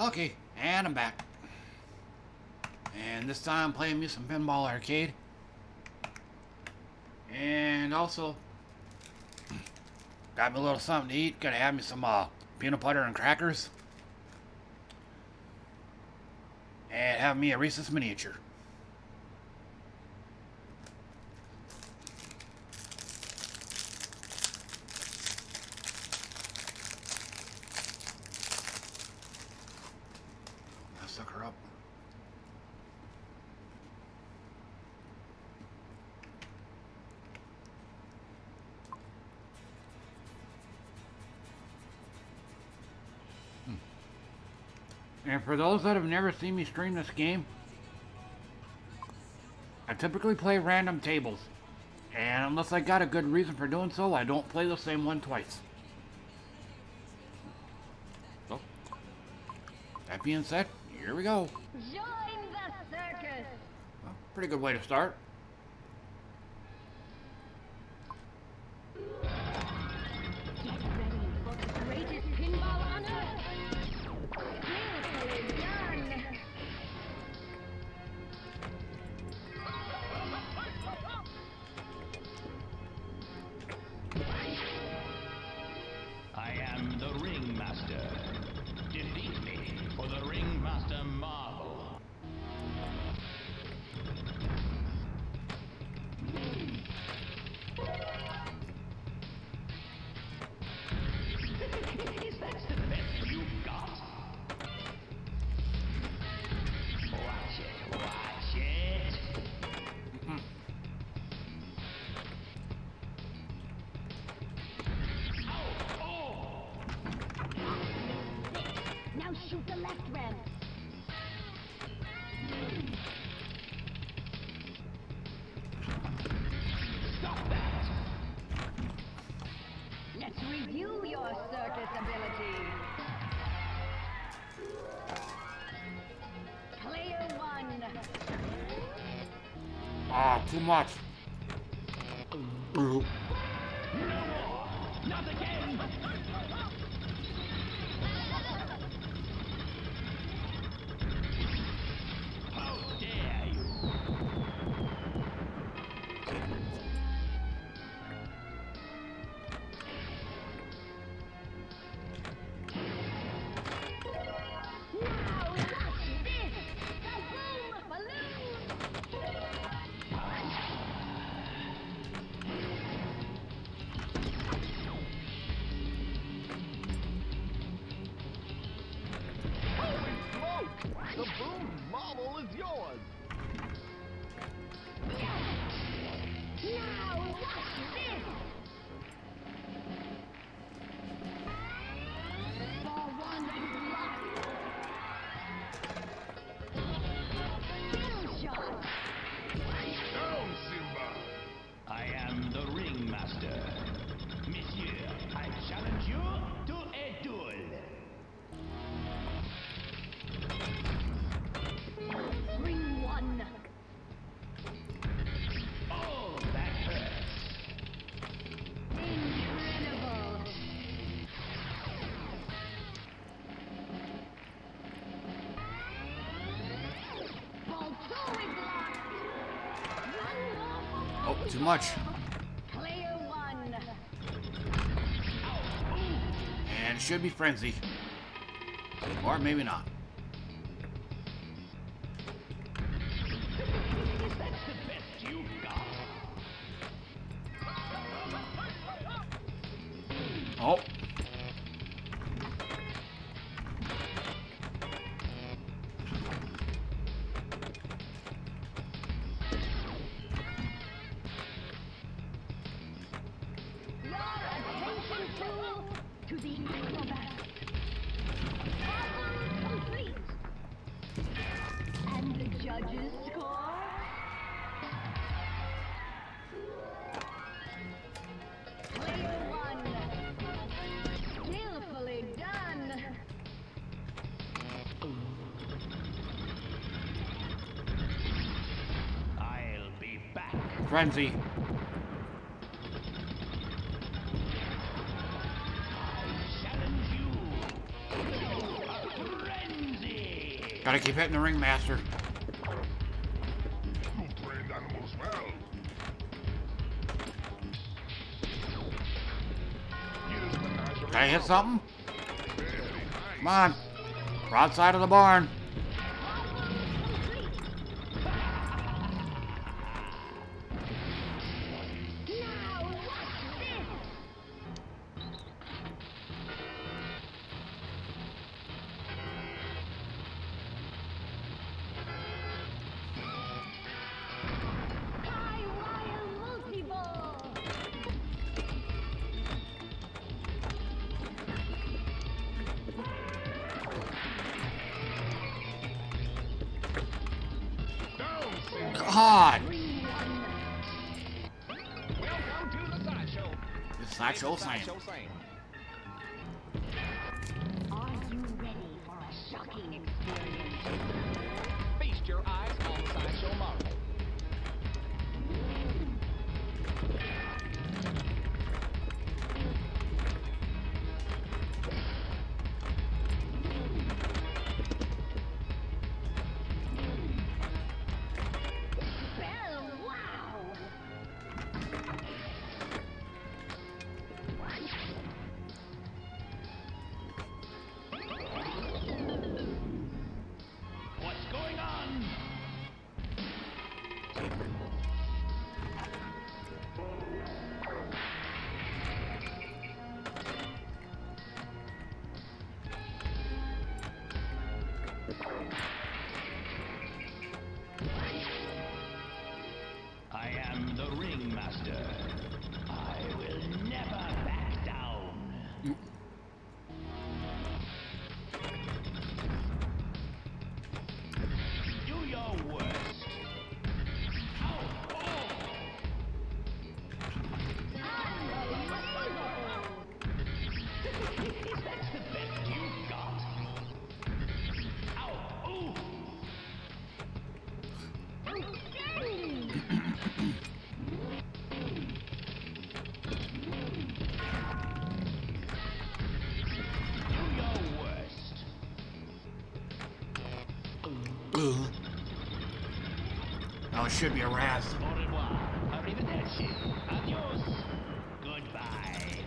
Okay, and I'm back. And this time I'm playing me some Pinball Arcade. And also, got me a little something to eat. Gonna have me some peanut butter and crackers. And have me a Reese's miniature. I'll suck her up. And for those that have never seen me stream this game, I typically play random tables. And unless I got a good reason for doing so, I don't play the same one twice. So, that being said, here we go. Join the circus! Well, pretty good way to start. Get ready for the greatest pinball on earth! Beautifully done! I am the Ringmaster. Defeat me for the Ringmaster Marvel. Is that the best you've got? Watch it, watch it. Now shoot the left ramp! Stop that! Let's review your circus ability! Player 1! Ah, too much. Not again! How dare you! Now watch this! Kaboom! Balloon! Holy smoke! The boom marble is yours! Now watch this! Ball 1 is locked! Kill shot! Down, Simba! I am the Ringmaster. Monsieur, I challenge you to a duel. Ring 1! Oh, that hurts. Incredible! Ball 2 is locked! One more! Oh, too much. Player 1! And it should be Frenzy. Or maybe not. That's the best you've got. Oh. Your attention to the acrobat. Complete. And the judges score. Player 1. Skillfully done. I'll be back. Frenzy. I challenge you to a frenzy. Gotta keep hitting the ringmaster. You trained animals well. Here's the menagerie. Can I hit something? Very nice. Come on. Broad side of the barn. God! Welcome to the sideshow. This sideshow Sam. Are you ready for a shocking experience? Feast your eyes on the sideshow marvel. Well, wow! What's going on? I am the ringmaster. I will never back down. Do your worst. Ow! Oh! That's the best you've got. Ow! Ooh! Do your worst. No, it should be a rat. Au revoir. Arrivederci. Adios. Goodbye.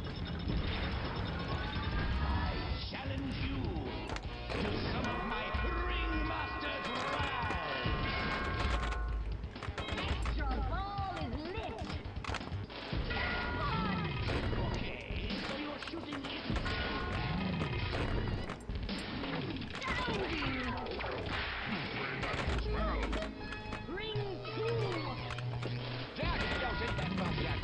I challenge you to some of my ringmaster's wrath. Extra ball is lit! Okay, so you're shooting it. Ring 2! Jack, don't take that from Jack.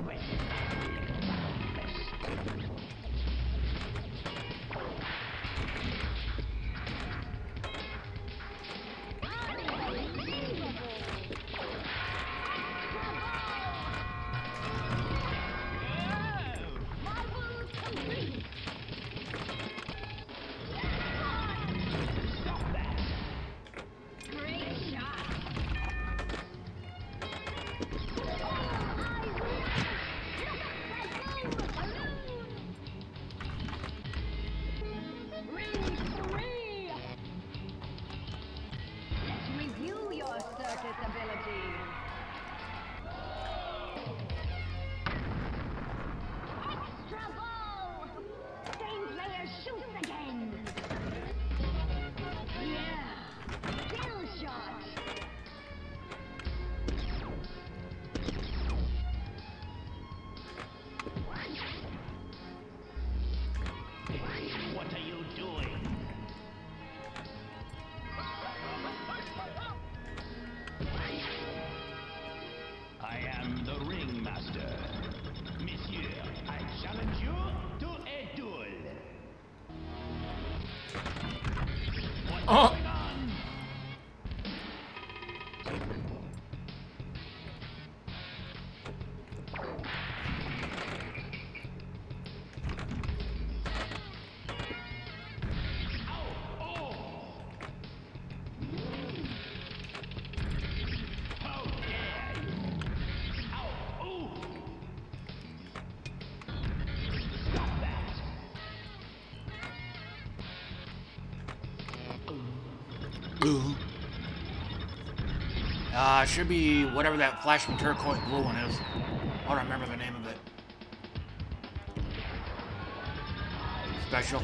Marvel complete! Stop that. Great shot! Ring 3! Let's review your circus ability. Extra ball! Same player shoots again! Yeah! Kill shot! What are you doing? I am the ringmaster. Monsieur, I challenge you to a duel. What's Oh. going on? Ow! Oh! How dare you! Ow! Ooh! Stop that! blue. It should be whatever that flashing turquoise blue one is. I don't remember the name of it. Special.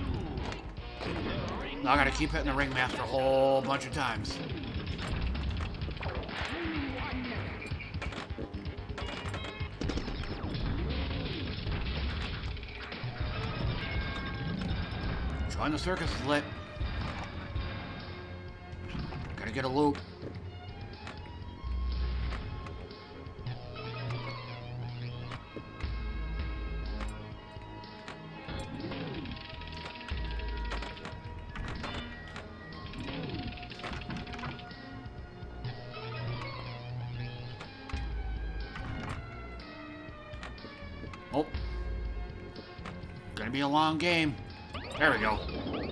Now I gotta keep hitting the ringmaster a whole bunch of times. Join the circus is lit. Gotta get a loop. Oh. Gonna be a long game. There we go.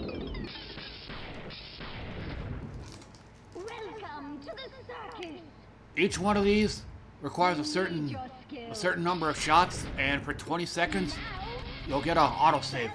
Welcome to the circus. Each one of these requires a certain number of shots, and for 20 seconds, you'll get an autosave.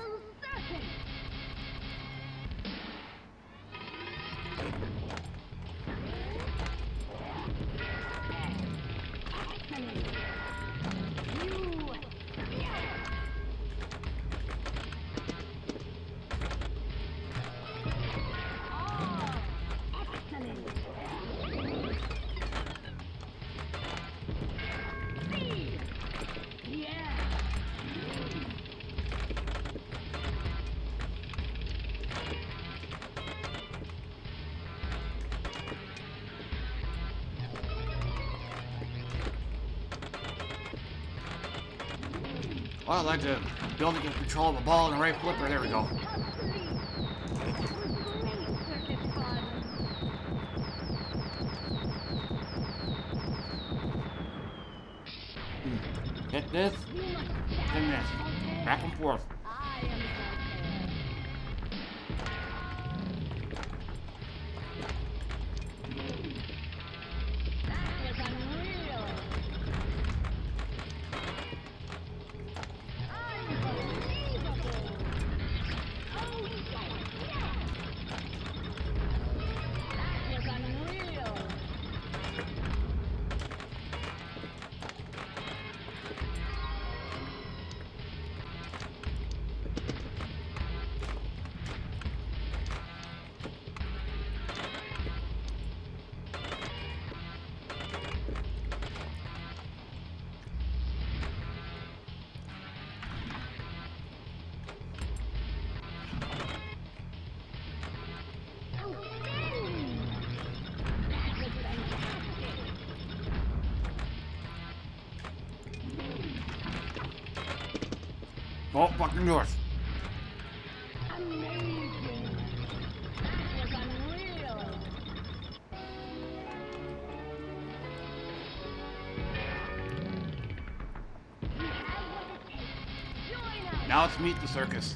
Well, I'd like to build to get control of the ball and the right flipper. There we go. Hit this, then this. Back and forth. Oh, fucking north. Amazing. That was unreal. You have what it takes. Join us. Now let's meet the circus.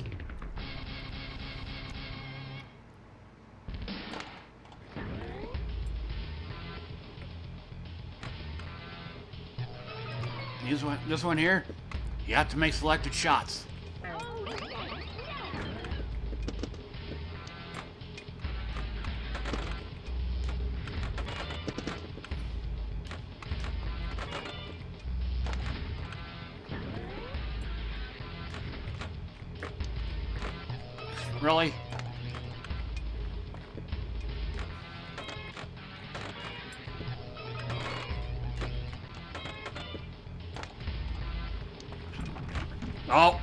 This one here, you have to make selected shots. Really? Oh.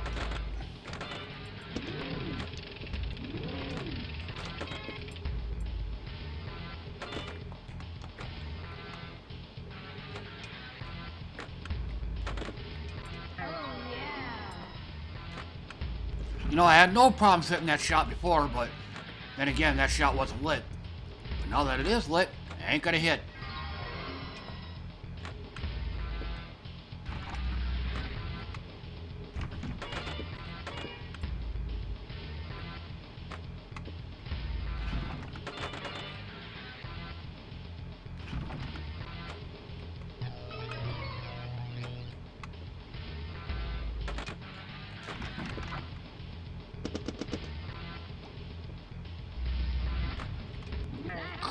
You know, I had no problem setting that shot before, but then again, that shot wasn't lit. But now that it is lit, it ain't gonna hit.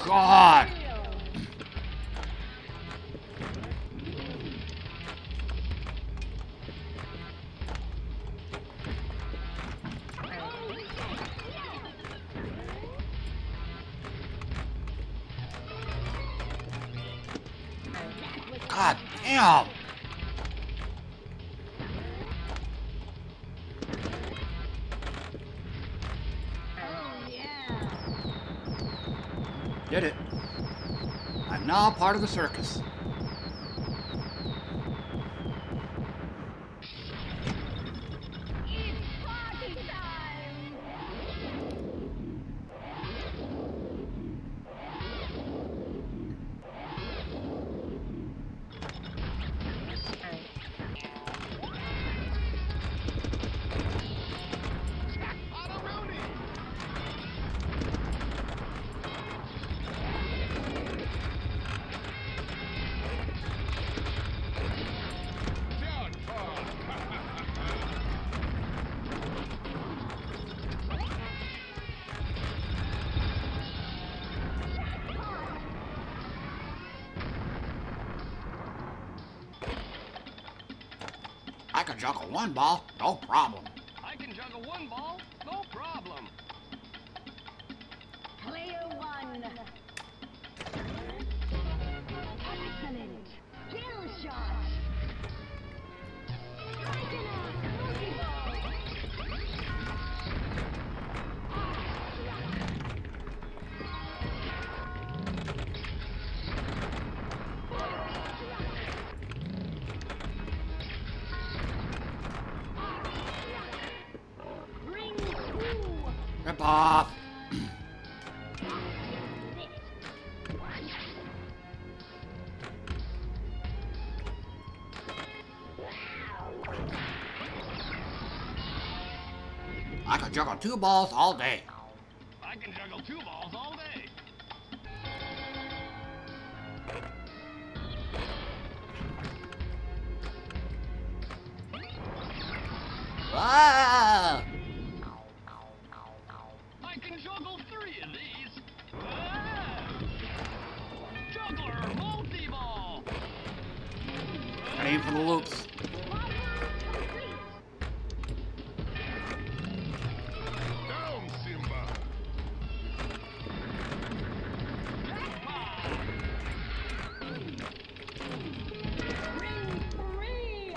God! God damn! Did it. I'm now part of the circus. I can juggle one ball, no problem. I can juggle one ball, no problem. Player one. Excellent. Kill shot. Striking out. Multi-ball. Ring two. Rip off. I can juggle two balls all day. I can juggle two balls all day. Ah! I can juggle three of these. Ah! Juggler multi-ball. I aim for the loops. Down, Simba. Ring three.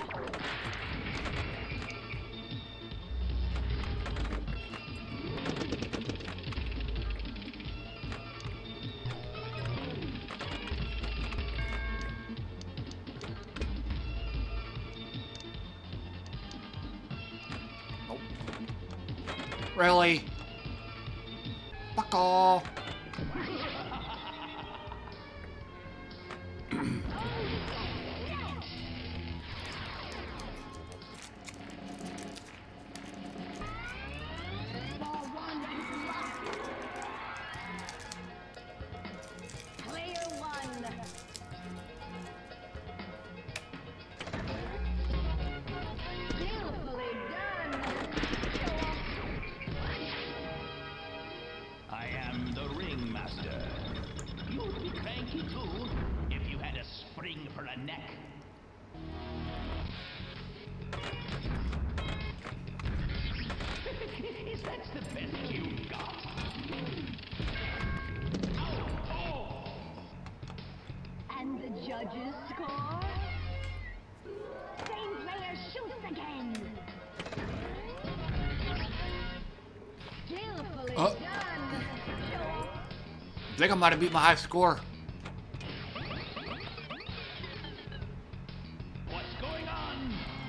Nope. Really? Fuck off. Ball one is locked. Player one. Beautifully done. I am the ringmaster. You'd be cranky too if you had a spring for a neck. Is that the best you've got? Oh! And the judges score. Same player shoots again. Skillfully Oh. done. I think I might have beat my high score. What's going on?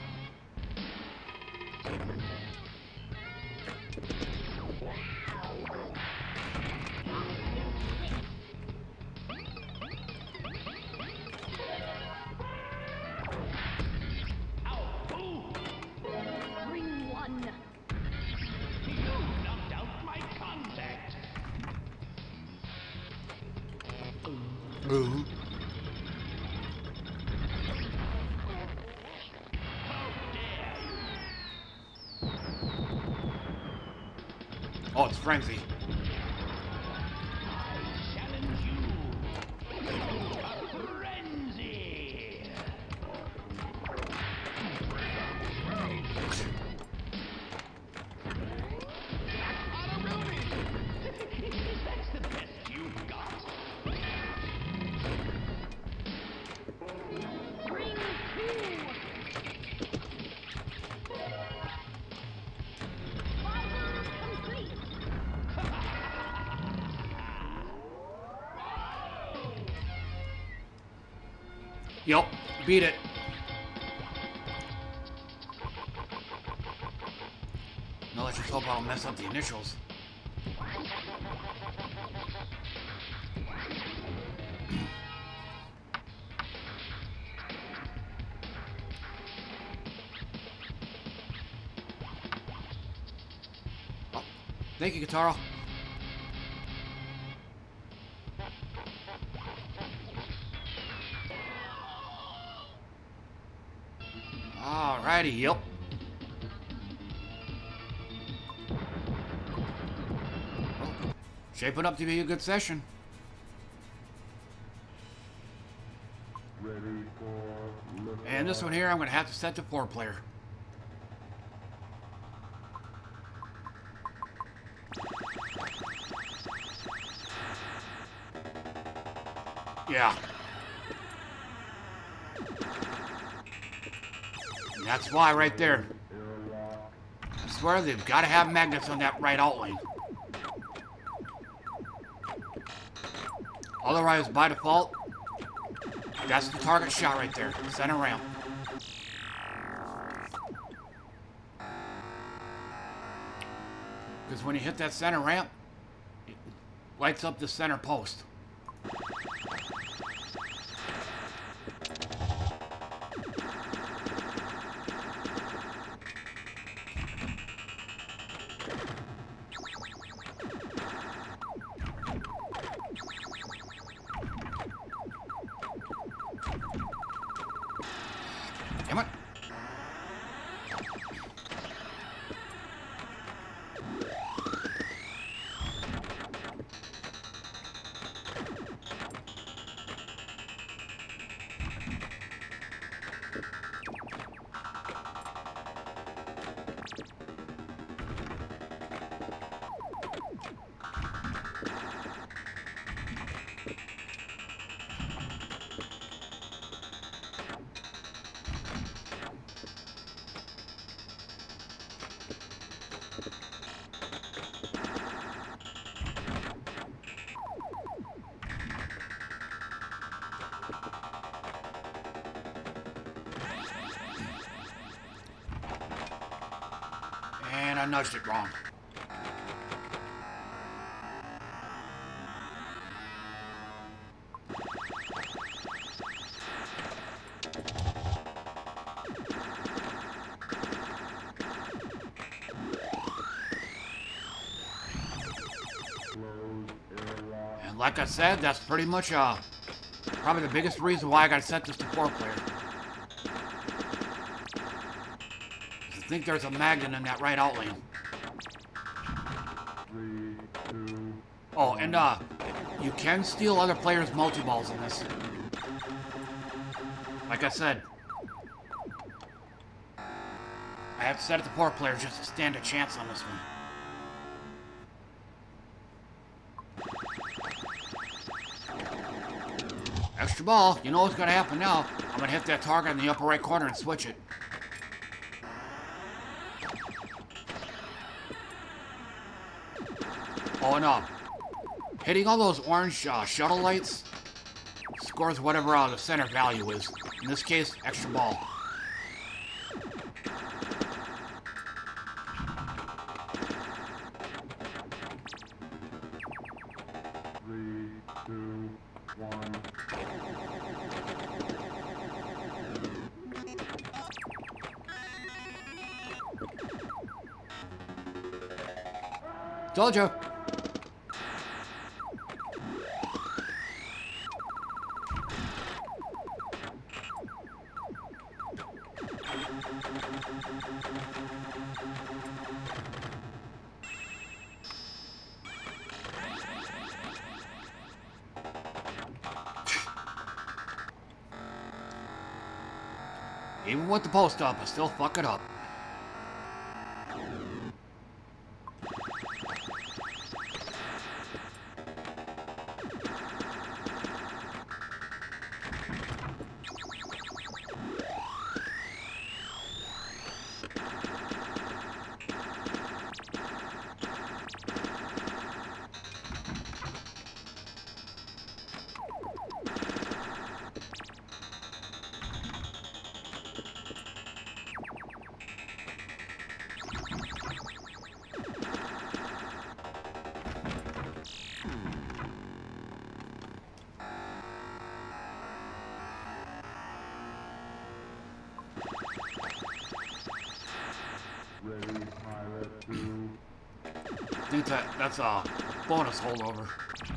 Ow! Ooh! Ring one. You knocked out my contact. Ooh. How dare you! Oh, it's frenzy. I challenge you Yup, beat it. No, let's just hope I don't mess up the initials. Oh, thank you, Guitarro. Alrighty, yep. Oh, shaping up to be a good session. And this one here, I'm going to have to set to 4-player. Yeah. And that's why right there. I swear they've got to have magnets on that right outline. Otherwise, by default, that's the target shot right there. Center ramp. Because when you hit that center ramp, it lights up the center post. Damn it. And I nudged it wrong. And like I said, that's pretty much probably the biggest reason why I got to set this to 4-player. I think there's a magnet in that right outline. 3, 2, Oh, and you can steal other players' multi-balls in this. Like I said, I have to set it to 4-player just to stand a chance on this one. Extra ball. You know what's going to happen now. I'm going to hit that target in the upper right corner and switch it. Oh, no. Hitting all those orange shuttle lights scores whatever the center value is. In this case, extra ball. Three, two, one. Told you. Even with the post up, I still fuck it up. think that's a bonus holdover.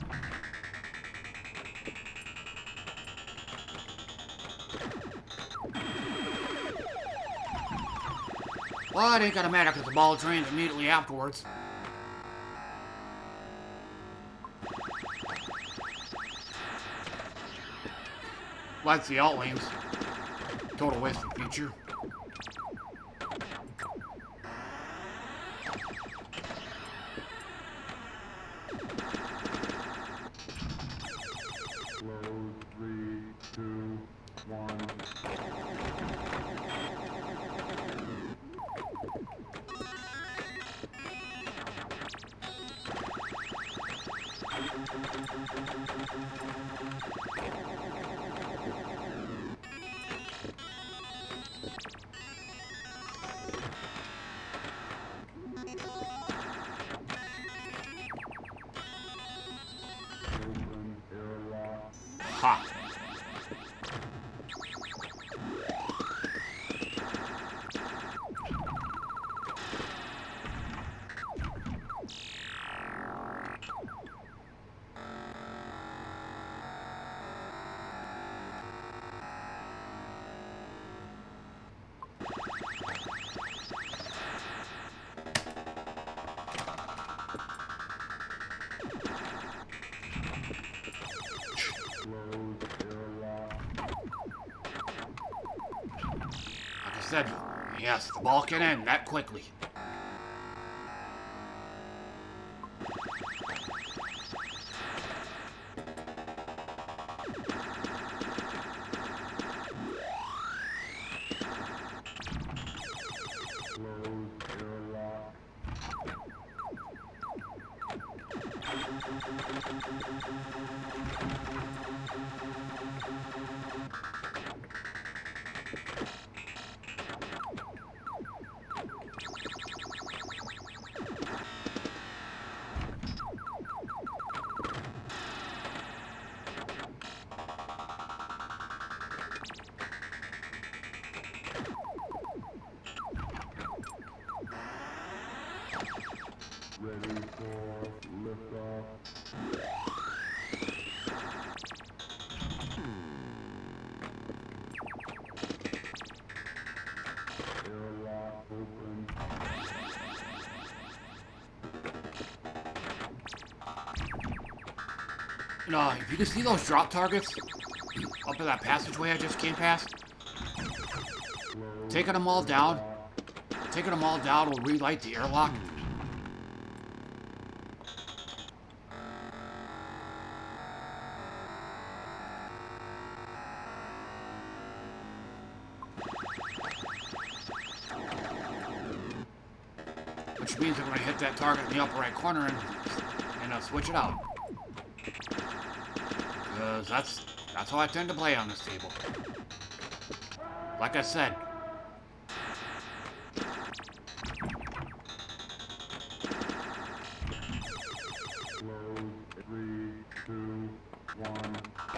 Well, it ain't gonna matter because the ball drains immediately afterwards. Well, that's the alt lanes. Total waste of feature. Close, 3, 2, 1. Ha! Said, yes, the ball can end that quickly. Ready for liftoff. Airlock open. You know, if you can see those drop targets up in that passageway I just came past, taking them all down will relight the airlock. Which means I'm going to hit that target in the upper right corner and switch it out. Because that's how I tend to play on this table. Like I said. Close, 3, 2, 1.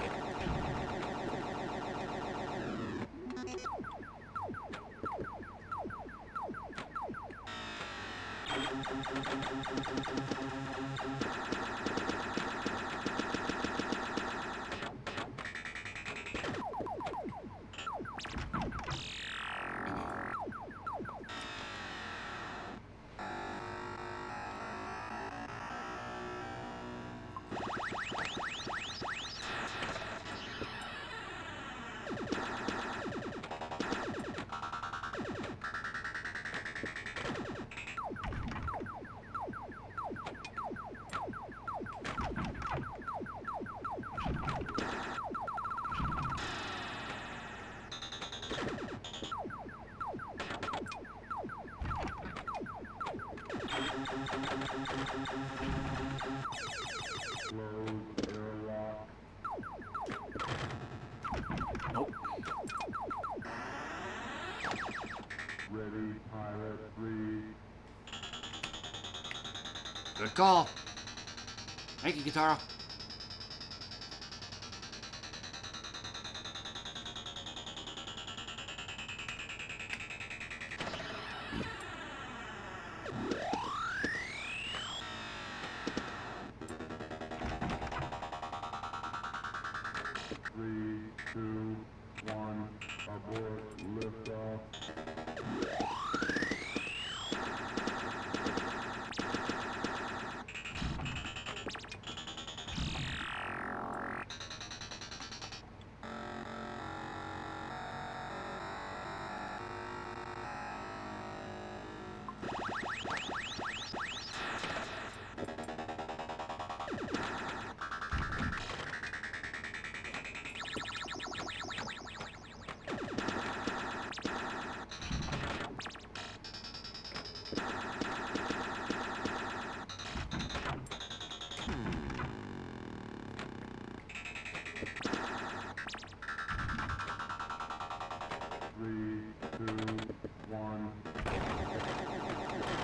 Nope. Ready, pilot, 3. Good call. Thank you, Guitarra.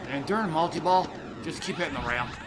And during multi-ball, just keep hitting the ramp.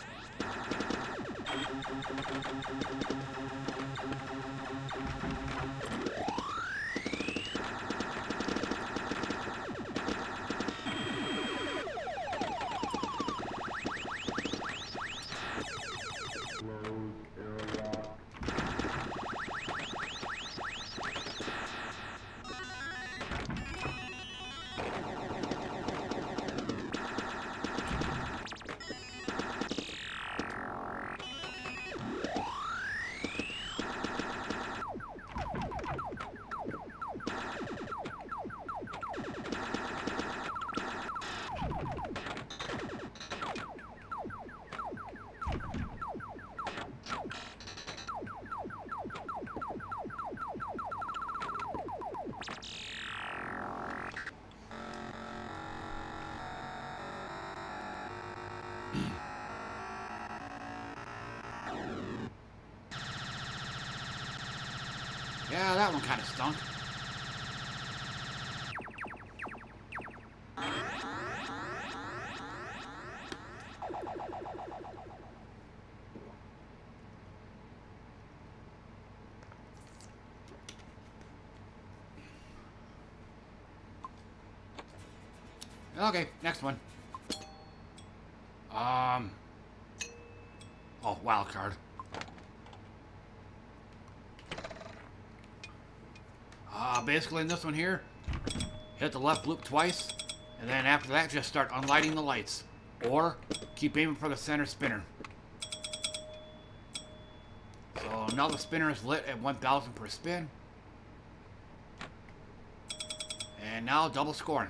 Yeah, that one kind of stunk. Okay, next one. Oh, wild card. Basically in this one here, hit the left loop twice, and then after that just start unlighting the lights. Or keep aiming for the center spinner. So now the spinner is lit at 1,000 per spin. And now double scoring.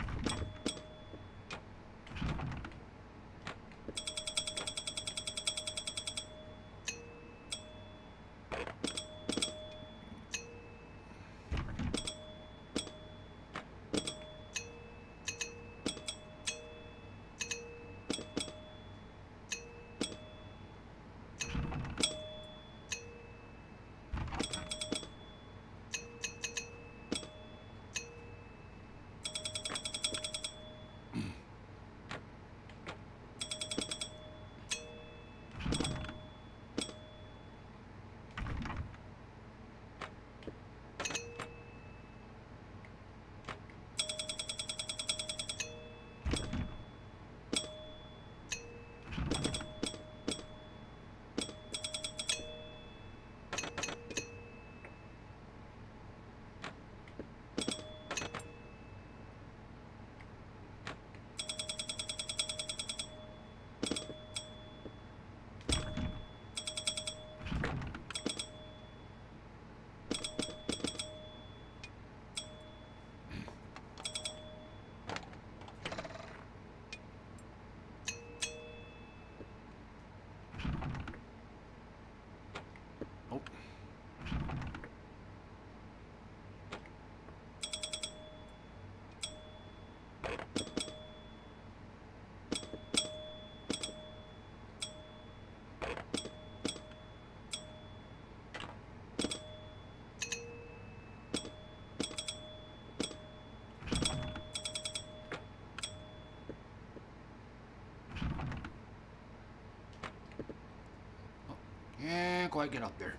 Can't quite get up there.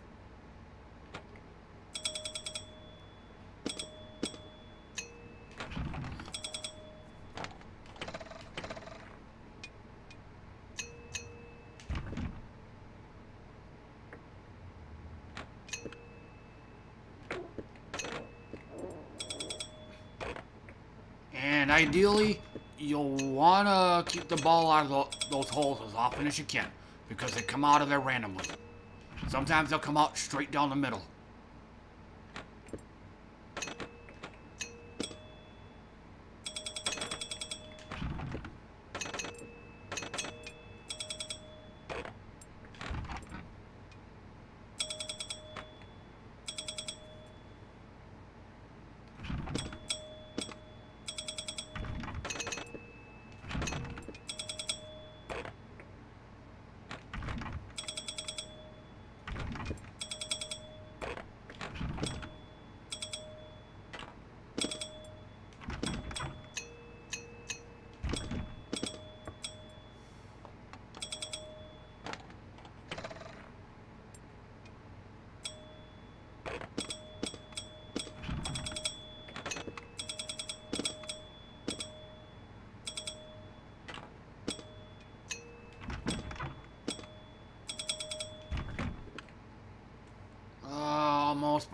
And ideally, you'll want to keep the ball out of those holes as often as you can, because they come out of there randomly. Sometimes they'll come out straight down the middle.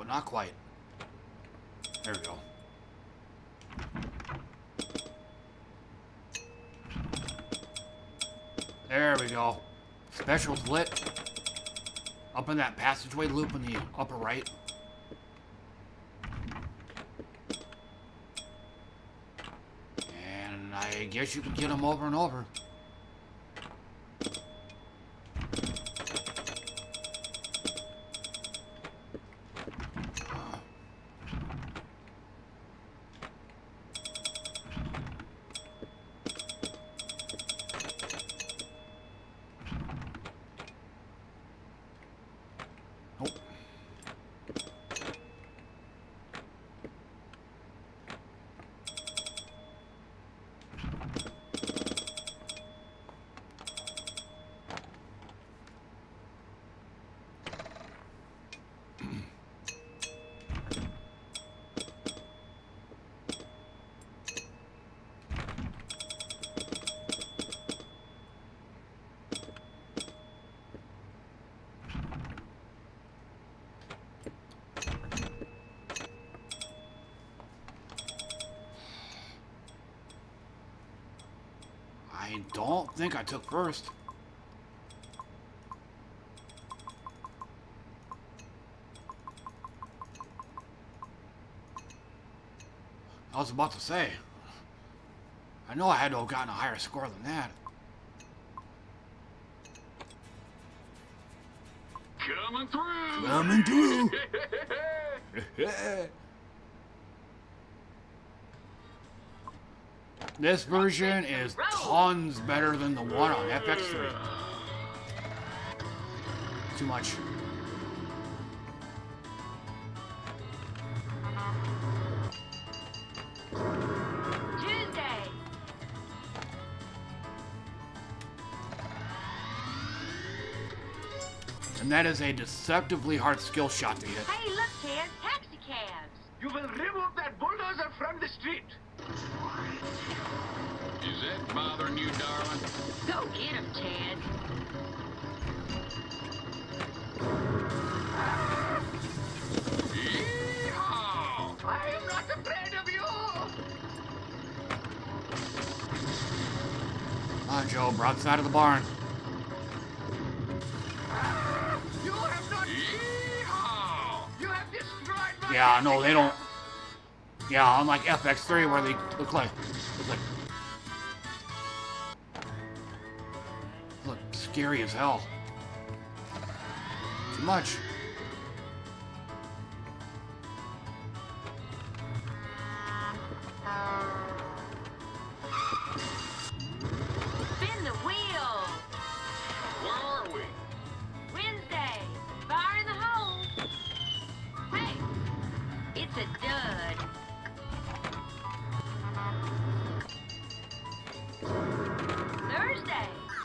not quite. There we go. There we go. Special's lit. Up in that passageway loop in the upper right. And I guess you can get them over and over. I don't think I took first. I was about to say. I know I had to have gotten a higher score than that. Coming through! Coming through! This version is tons better than the one on FX3. Too much. Tuesday. And that is a deceptively hard skill shot to hit. Hey, look, Ted, taxi cabs. You will remove that bulldozer from the street. Is that bothering you, darling? Go get him, Ted. Yeehaw! I am not afraid of you. Come on, Joe, broadside of the barn. You have not. Yeehaw! You have destroyed my. Yeah, no, they don't. Yeah, unlike FX3 where they look like scary as hell. Too much. Spin the wheel. Where are we? Wednesday. Fire in the hole. Hey, it's a dud. Thursday.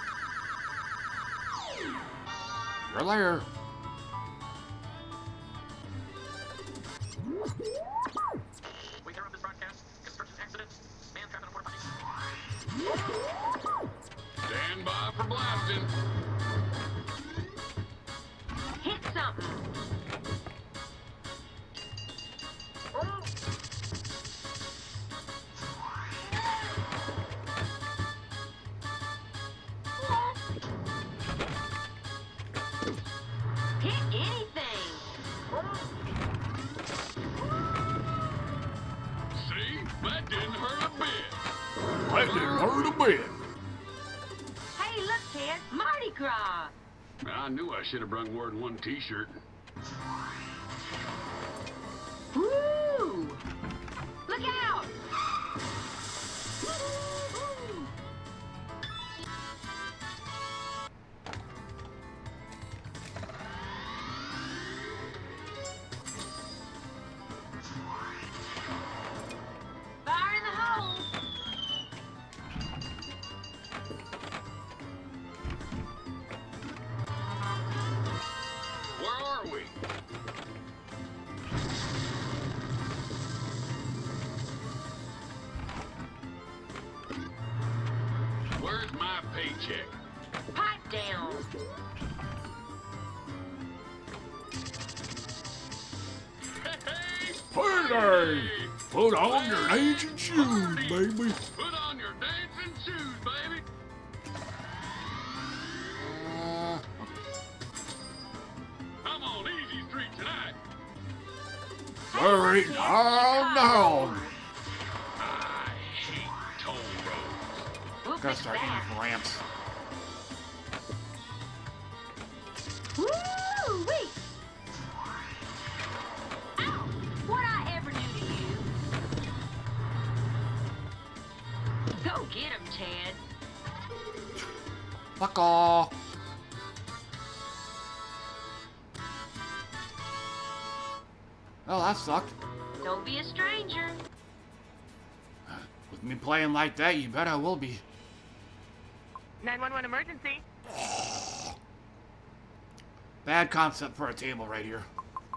You're a liar. We interrupt this broadcast. Construction accident. Man trapped in a porta potty. Stand by for blasting. Hit something. Hit anything. See? That didn't hurt a bit. That didn't hurt a bit. Hey, look, Ted, Mardi Gras. I knew I should have brung more than one t-shirt. Woo! Look out! Fire in the hole! Where are we? Where's my paycheck? Pipe down! Okay, put on your ancient shoes, baby. Put on your dancing shoes, baby. Come on, Easy Street tonight. Hurry down. I hate toll roads. Gotta start aiming for ramps. Woo! Wait! Ow! What I ever do to you? Go get him, Ted. Fuck off. Well, that sucked. Don't be a stranger. With me playing like that, you bet I will be. 911 emergency. Bad concept for a table right here.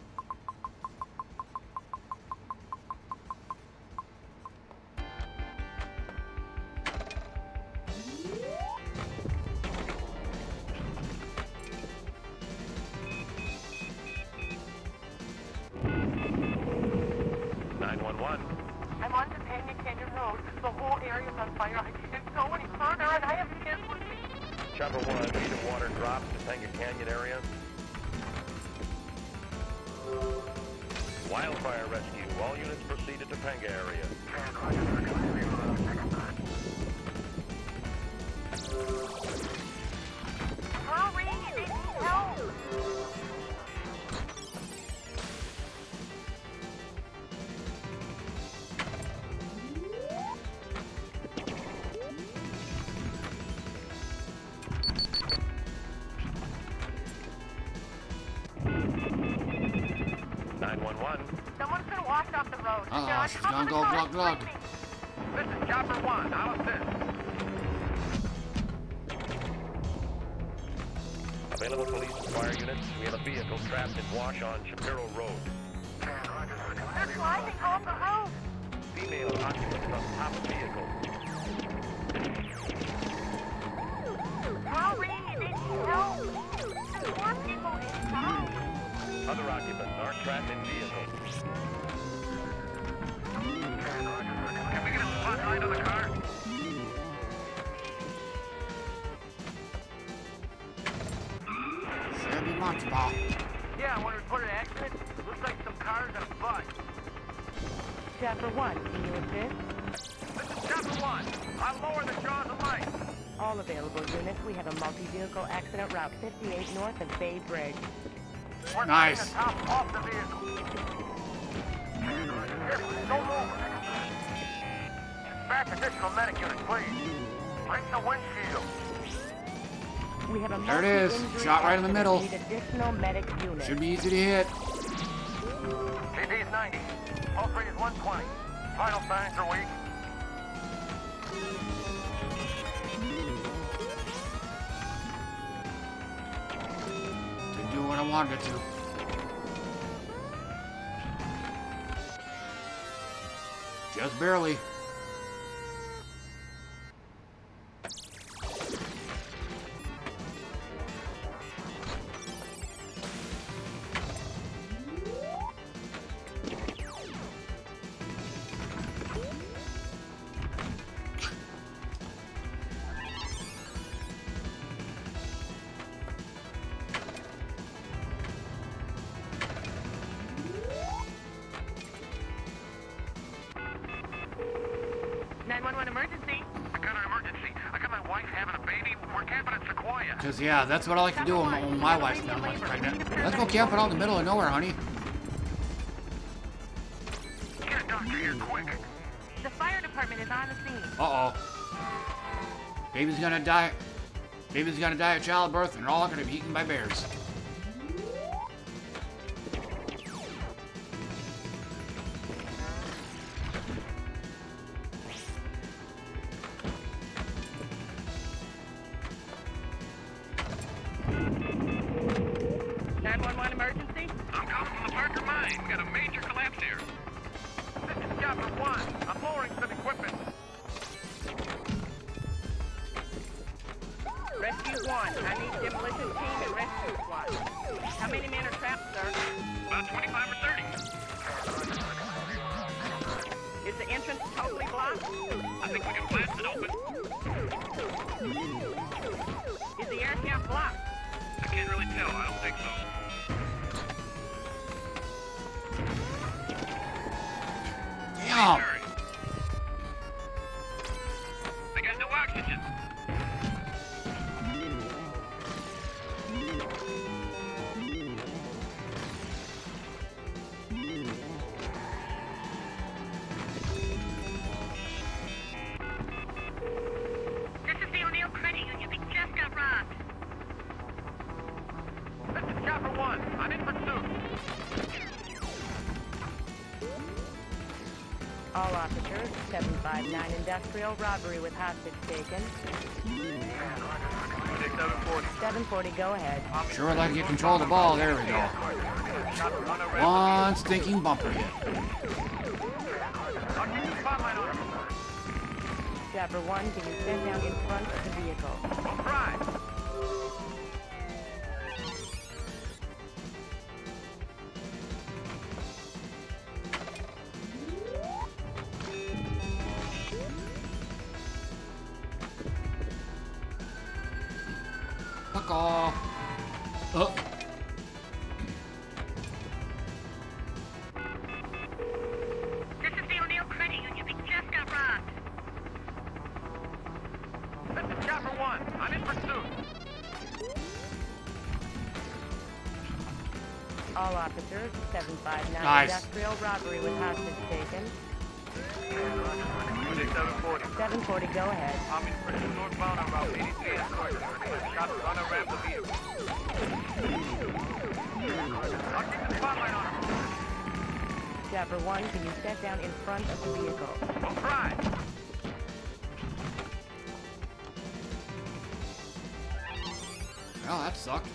I'm on Topanga Canyon Road. The whole area's on fire. I can't go any further, and I have kids with me. Chopper 1, need a water drop, Topanga Canyon area. Wildfire rescue. All units proceed to Topanga area. Hurry! They need help! Someone's been washed off the road. Uh-oh, she's gonna go glug glug. This is Chopper 1. I'll assist. Available police and fire units. We have a vehicle trapped in wash on Shapiro Road. They're climbing off the roof. Female occupants on top of vehicle. Hurry! They need help. There's more people inside. Other occupants are trapped in vehicle. Can we get a spotlight on the car? Shabby much, Bob. Yeah, when we report an accident, looks like some cars and a bus. Chapter 1, can you assist? This is Chopper 1. I'll lower the jaws of light. All available units, we have a multi-vehicle accident route 58 north of Bay Bridge. We're Nice. taking the top off the vehicle. Don't move. Back additional medic units, please. Break the windshield. We have a There it is. multi-injury Shot right in the accident. middle. We need additional medic units. Should be easy to hit. GP is 90. Pulse rate is 120. Vital signs are weak. Didn't do what I wanted it to. Just barely. Because, yeah, that's what I like to do when my wife's not much pregnant. Let's go camping out in the middle of nowhere, honey. Get a doctor here, quick. The fire department is on the scene. Uh-oh. Baby's gonna die. Baby's gonna die at childbirth, and they're all gonna be eaten by bears. Is the entrance totally blocked? I think we can blast it open. Is the air cap blocked? I can't really tell. I don't think so. Damn! Hurry. I got no oxygen. This is the O'Neill credit union. We just got robbed. This is Chopper 1. I'm in pursuit. All officers, 759 industrial robbery with hostage taken. 740, go ahead. Sure like you control the ball. There we go. One stinking bumper hit. Chopper 1, can you stand down in front of the vehicle? Right. Fuck off. Oh. This is the O'Neill credit union. We just got robbed. This is Chopper 1. I'm in pursuit. All officers, 759 Nice. industrial robbery with hostage taken. 740, go ahead. I'm in pursuit northbound on Route 83 and Circus. Shots on a ramp the vehicle. I'll keep the spotlight on him. Chopper 1, can you step down in front of the vehicle? I'll try. Well, that sucked.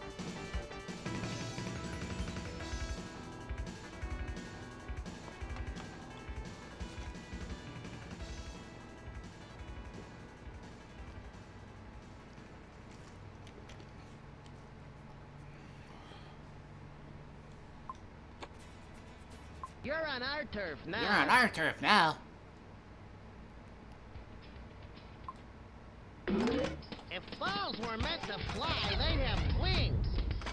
You're on our turf now. You're on our turf now. If balls were meant to fly, they'd have wings.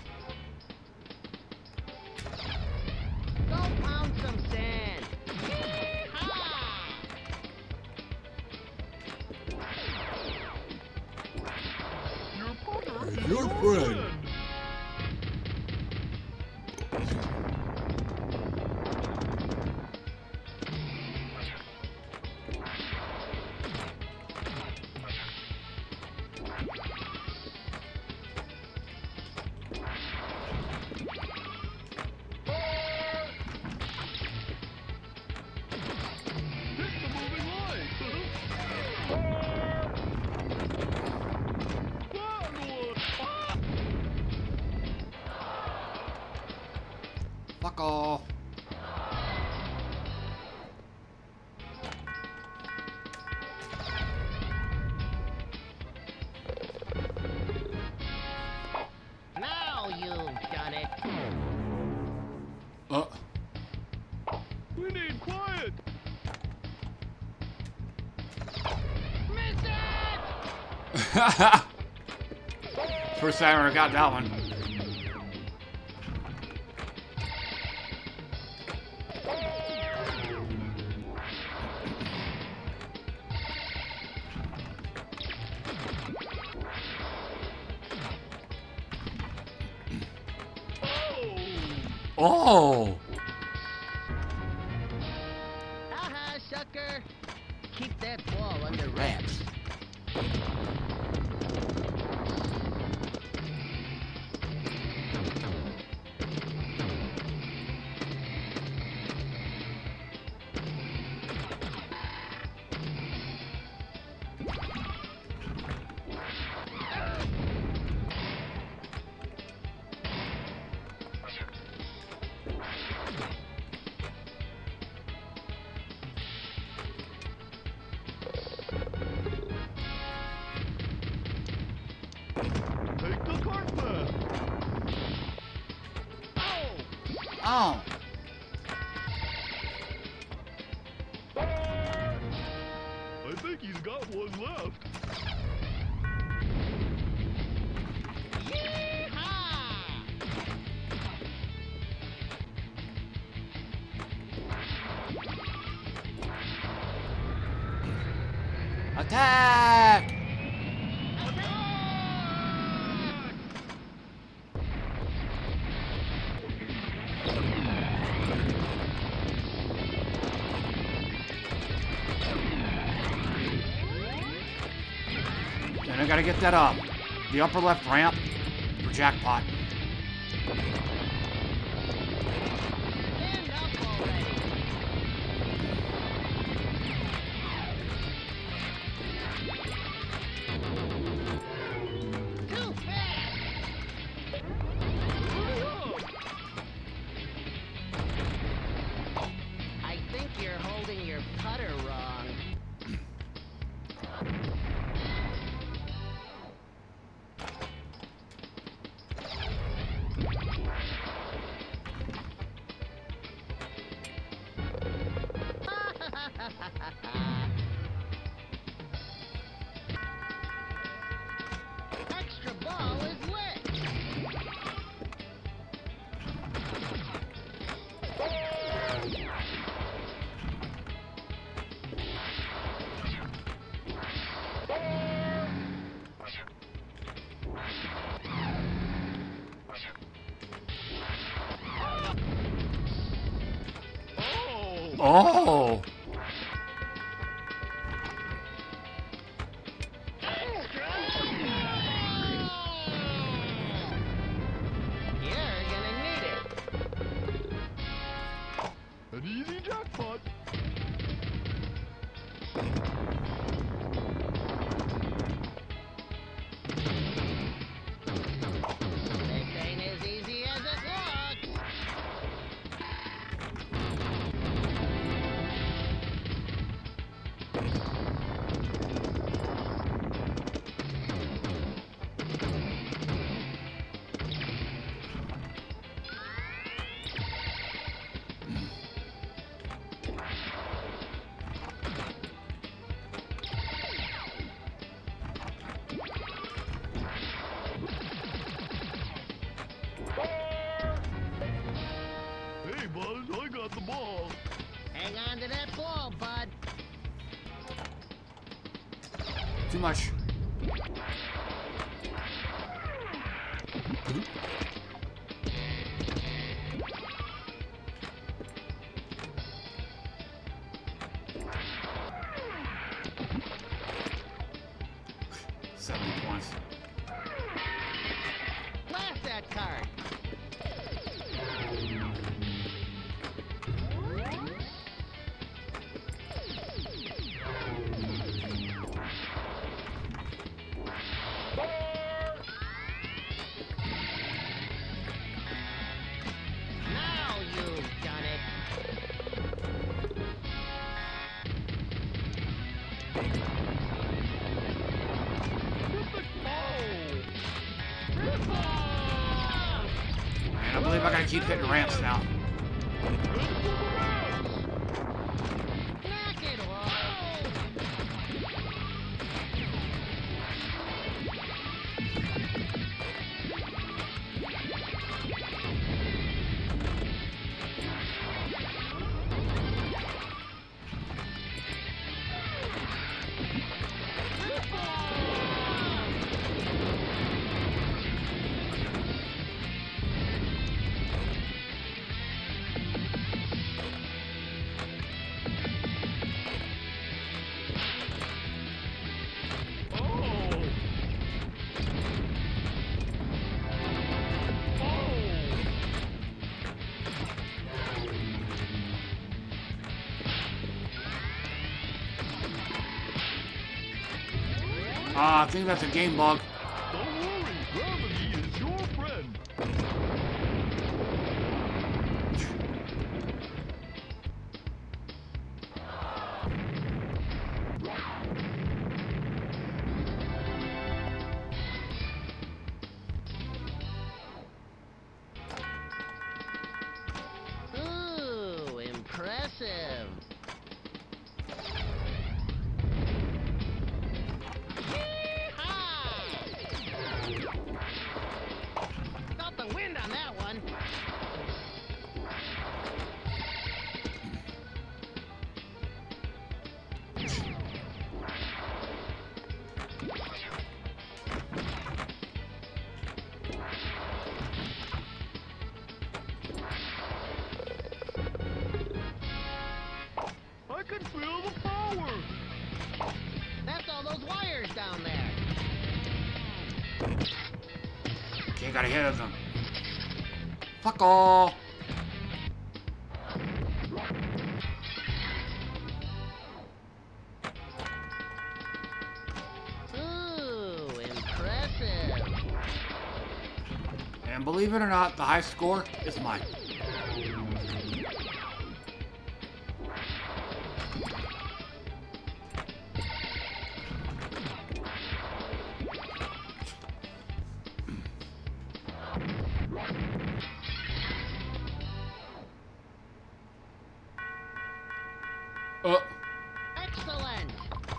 Go pound some sand. Yee-haw! Your friend. Fuck off. Now you've done it. We need quiet. Missed it! First time I ever got that one. Oh! Haha, sucker. Keep that ball under wraps. Take the cart path. Oh! left. Attack! And I gotta get that up. The upper left ramp for jackpot. Stand up already. Too fast. I think you're holding your putter wrong. Extra ball is lit. Oh! You're gonna need it. An easy jackpot. This ain't as easy as it looks. Hey, Buzz, I got the ball. Hang on to that ball, bud. Too much. 70 points. Blast that card. Now you've done it. Man, I believe I gotta keep hitting ramps now. Knock it off. I think that's a game bug. Don't worry, gravity is your friend. Ooh, impressive. Felt the wind on that one. I can feel the power. That's all those wires down there. Okay, gotta hit them. Fuck all. Ooh, impressive. And believe it or not, the high score is mine. Excellent.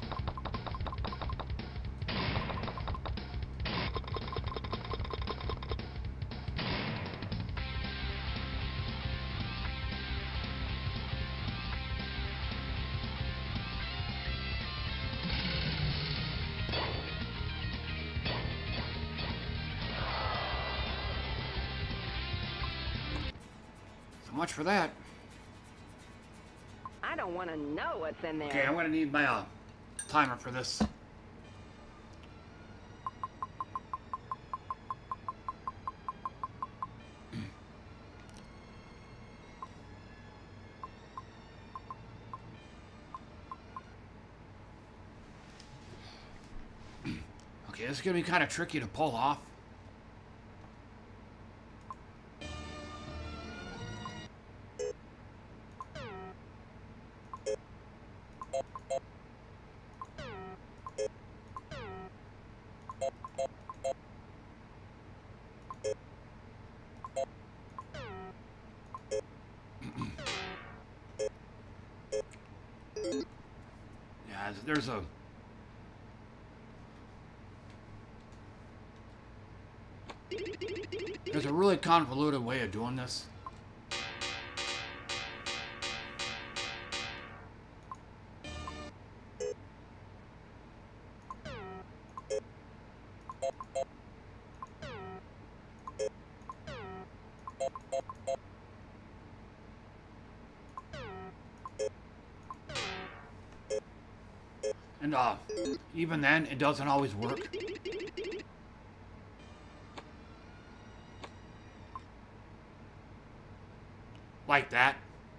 So much for that. I don't want to know what's in there. Okay, I'm gonna need my timer for this. Okay, this is gonna be kind of tricky to pull off. Yeah, there's a really convoluted way of doing this. And even then, it doesn't always work. Like that.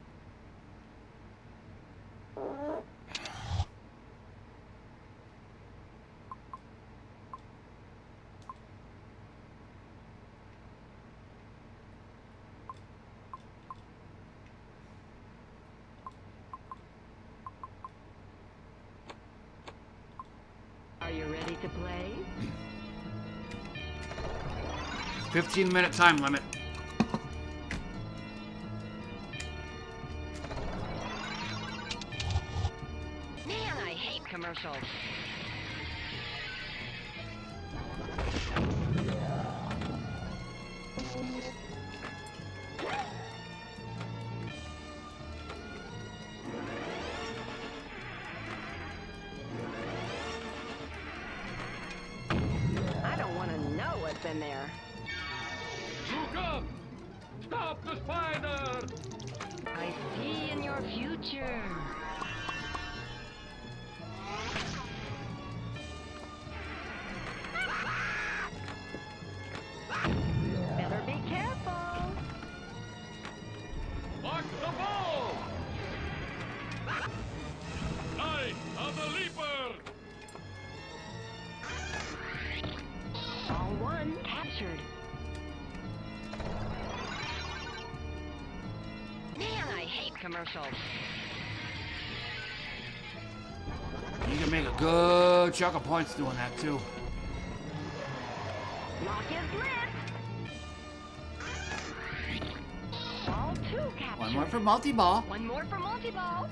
Are you ready to play? 15-minute time limit. Man, I hate commercials. I don't want to know what's in there. Look up! Stop the spider! I see in your future. Better be careful. Watch the ball! Night of the leaper! All one captured. Man, I hate commercials. You can make a good chunk of points doing that too. Lock is lit. Ball two captured. One more for multi-ball. One more for multi-ball.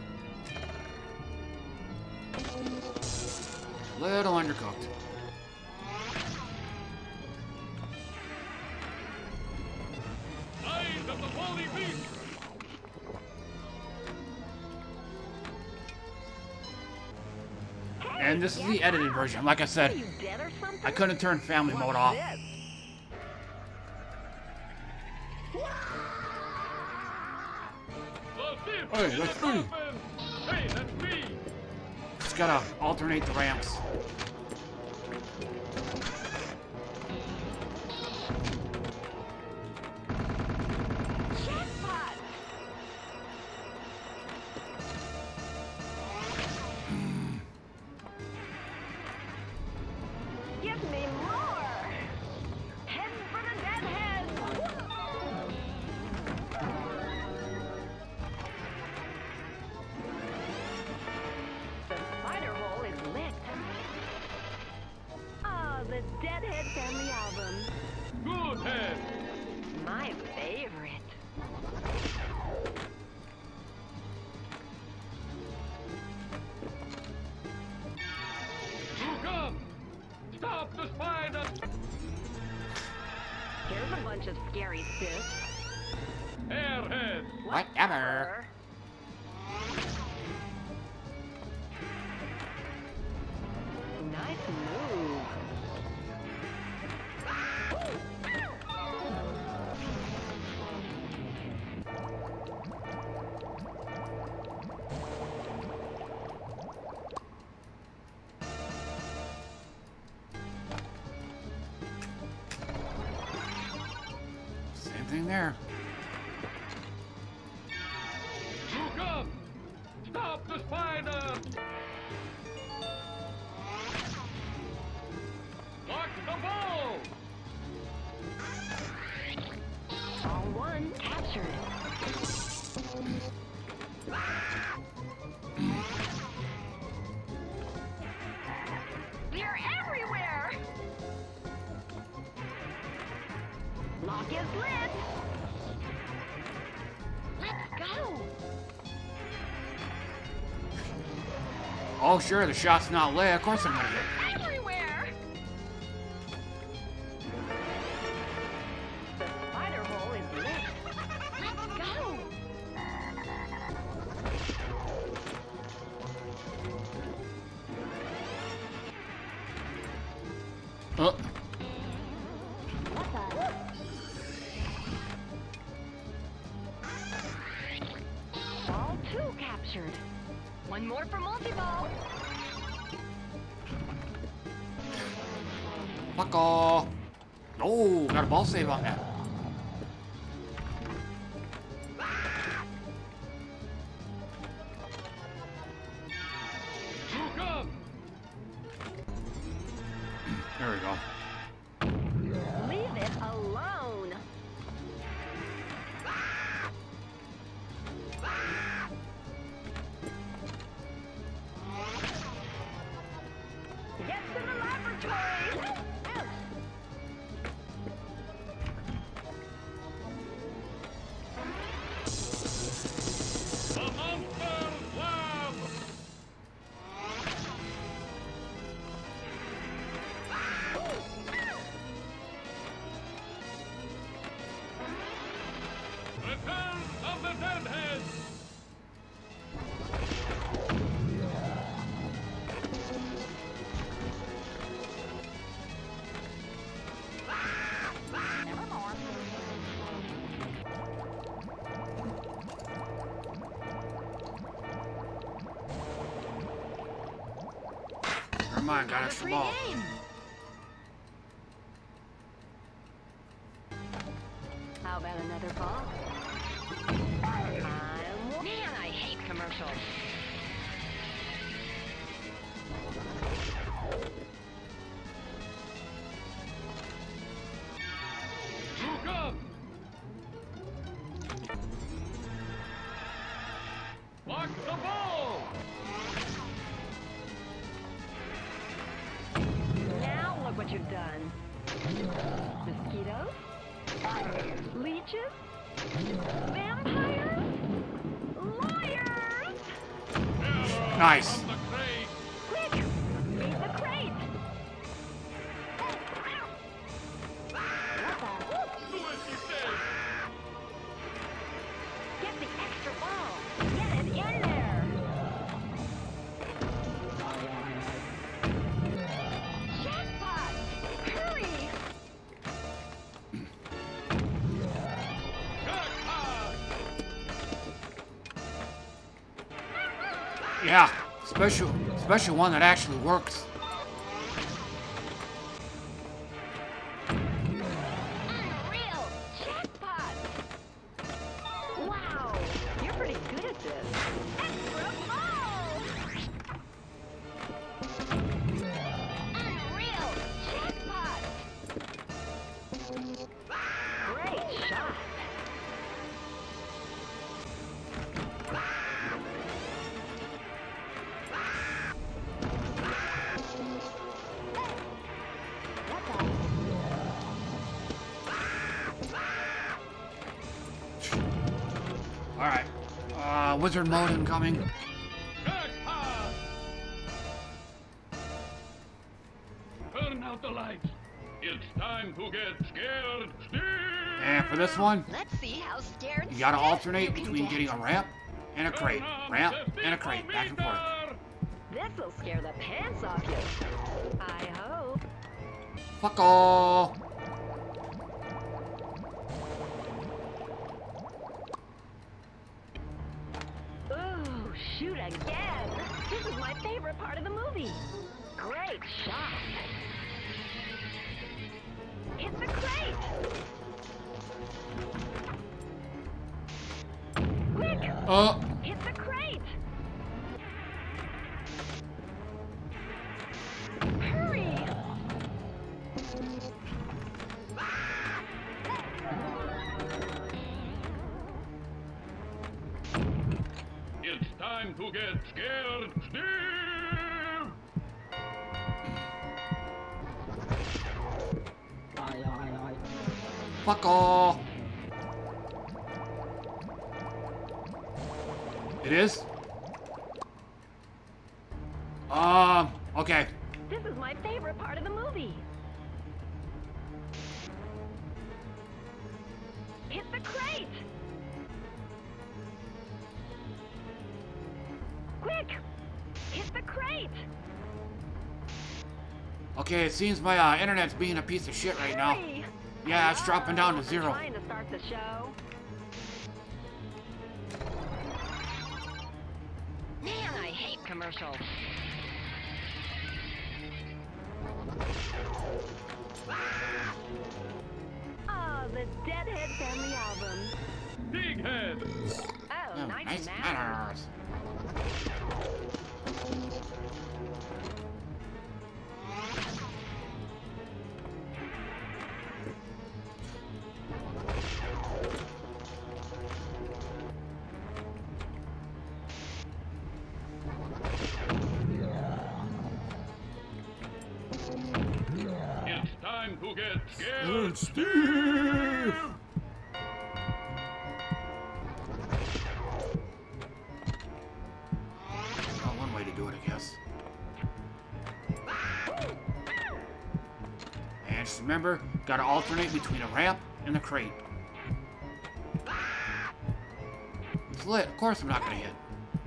Little undercooked. And this is the edited version. Like I said, You dead or something? I couldn't turn family mode off. Hey, that's me. Hey, that's me. Just gotta alternate the ramps. Jackpot! Give me more! Head for the deadhead! The spider hole is lit. Ah, the Deadhead family album. Good head. My favorite. You come. Stop the spider. Here's a bunch of scary sis. Airhead. Whatever. Nice move. Same thing there. You come. Stop the spider. Lock the ball. All one captured. They're everywhere! Lock is lit! Let's go! Oh, sure, the shot's not lit. Of course I'm gonna hit. Everywhere! The spider hole is lit. Let's go! Oh, Ball 2 captured. One more for multi-ball. fuck off. Oh, got a ball save on that. You come. There we go. Leave it alone. Get to the laboratory. The monster's lab. Return of the Deadhead. Never mind, got extra ball. How about another ball? Man, I hate commercials. You come. Lock the ball. Now look what you've done. Mosquitoes? Leeches? Vampires? Lawyers? Nice. The crate. Quick! Beat the crate! Do as you say. Get the extra ball! Get it in there! Yeah, especially one that actually works. Unreal jackpot! Wow, you're pretty good at this. Extra ball! Unreal jackpot! Great shot! Alright. Wizard mode incoming. Jackpot! Turn out the lights. It's time to get scared stiff. And for this one, Let's see how scared you gotta stiff alternate you can between get. getting a ramp and a crate. Ramp and a crate, back and forth. This'll scare the pants off you. I hope. Fuck all. Ooh, shoot again. This is my favorite part of the movie. Great shot. It's a crate. Quick! It's a crate. Hurry! It's time to get scared stiff. Fuck all. It is? Okay. This is my favorite part of the movie. Hit the crate! Quick! Hit the crate! Okay, it seems my internet's being a piece of shit right now. Hurry! Yeah, it's dropping down to 0. Trying to start the show. Man, I hate commercials. Oh, the Deadhead Family Album. Big head. Oh, nice manners. manners. It's time to get scared Steve! One way to do it, I guess. And just remember, gotta alternate between a ramp and a crate. It's lit. Of course I'm not gonna hit.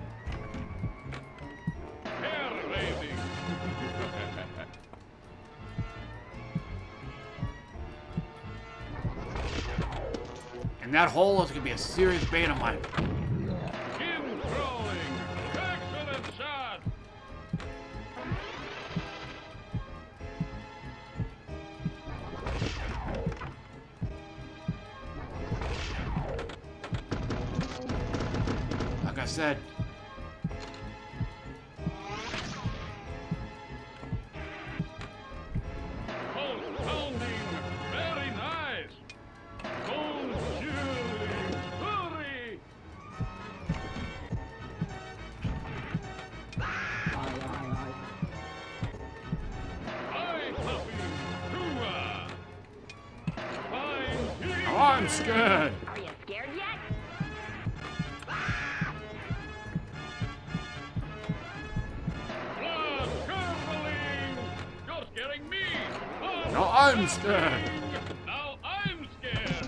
hair raising. And that hole is gonna be a serious bait of mine. Controlling. Excellent shot. Like I said, Pounding. Very nice. Bonjour. Hurry. oh, I'm scared. Are you scared yet? You're scaring me. No, I'm scared. Now I'm scared.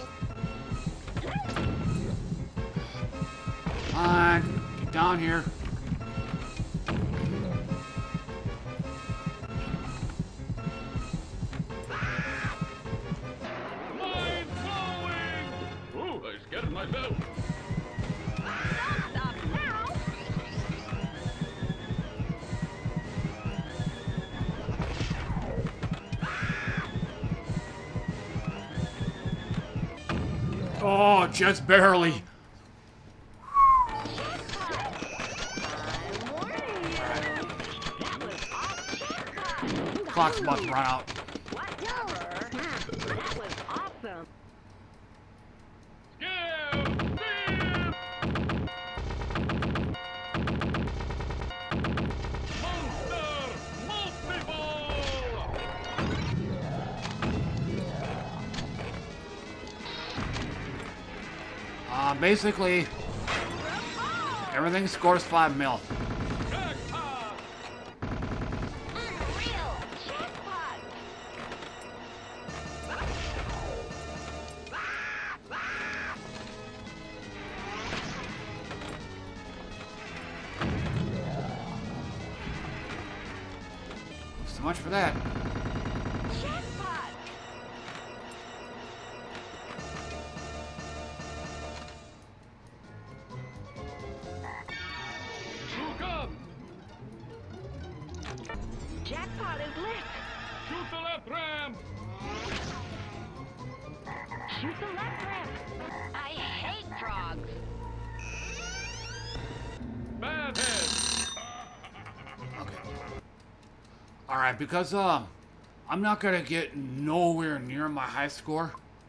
Come on, get down here. Mind blowing. Ooh, I scared myself. Stop now! Oh, just barely. Clock's about to run out. Whatever. That was awesome. Basically, everything scores 5 mil. So much for that. Jackpot is lit. Shoot the left ram! Shoot the left ramp. I hate frogs. Bad head! Okay. Alright, because I'm not gonna get nowhere near my high score.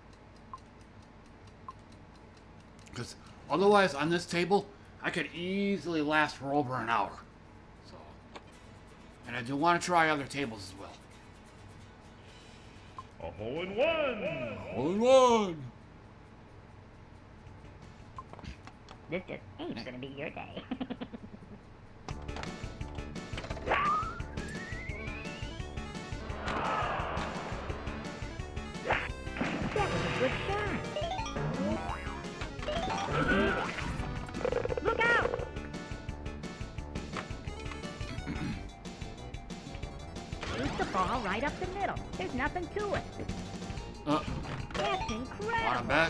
Because otherwise on this table, I could easily last for over an hour. So, and I do want to try other tables as well. A hole-in-one! Hole-in-one! This just ain't gonna be your day. That was a good shot. Look out! Shoot the ball right up the middle. There's nothing to it. That's incredible. Want to bet?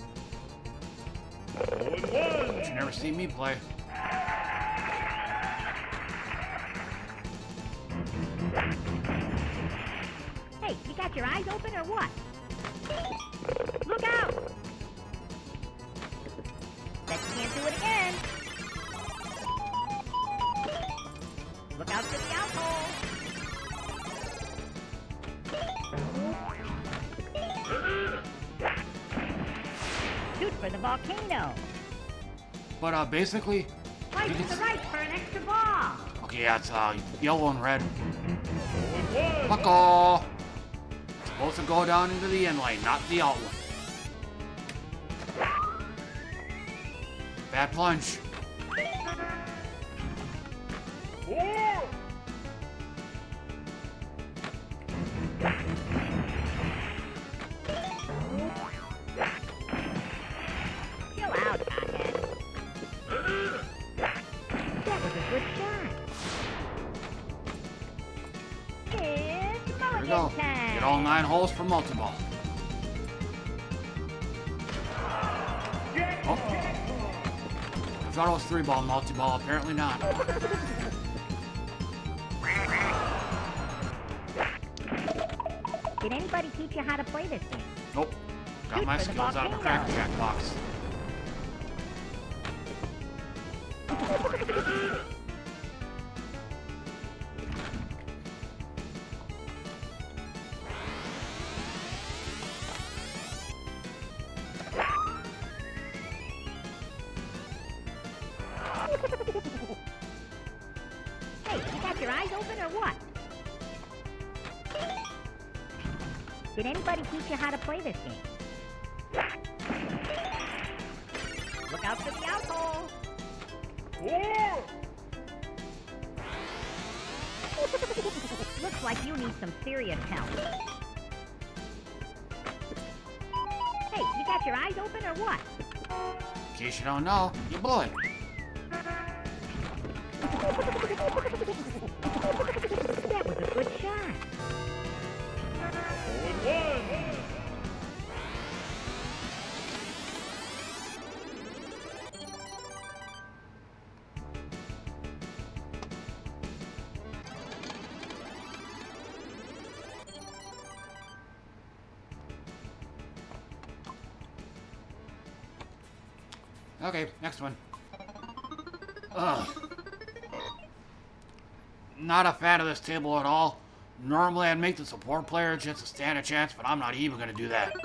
Hole-in-one! You never see me play. Hey, you got your eyes open or what? Look out! Bet you can't do it again. Look out for the out hole. Shoot for the volcano. But basically, Right you to can the right for an extra ball. okay, yeah, it's yellow and red. Buckle. Supposed to go down into the in lane, not the out one. Bad plunge. Chill out, Pothead. That was a good shot. It's Here we mulligan go. time. Get all 9 holes for multi-ball. Oh. I thought it was 3-ball multi-ball. Apparently not. Did anybody teach you how to play this game? Nope. Got my Shoot for the skills out of a volcano. Cracker Jack box. Hey, you got your eyes open or what? Did anybody teach you how to play this game? Look out for the out hole. Looks like you need some serious help. Hey, you got your eyes open or what? In case you don't know, you blew it. That was a good shot. Okay, next one. Ugh. Not a fan of this table at all. Normally I'd make the support player just to stand a chance, but I'm not even gonna do that.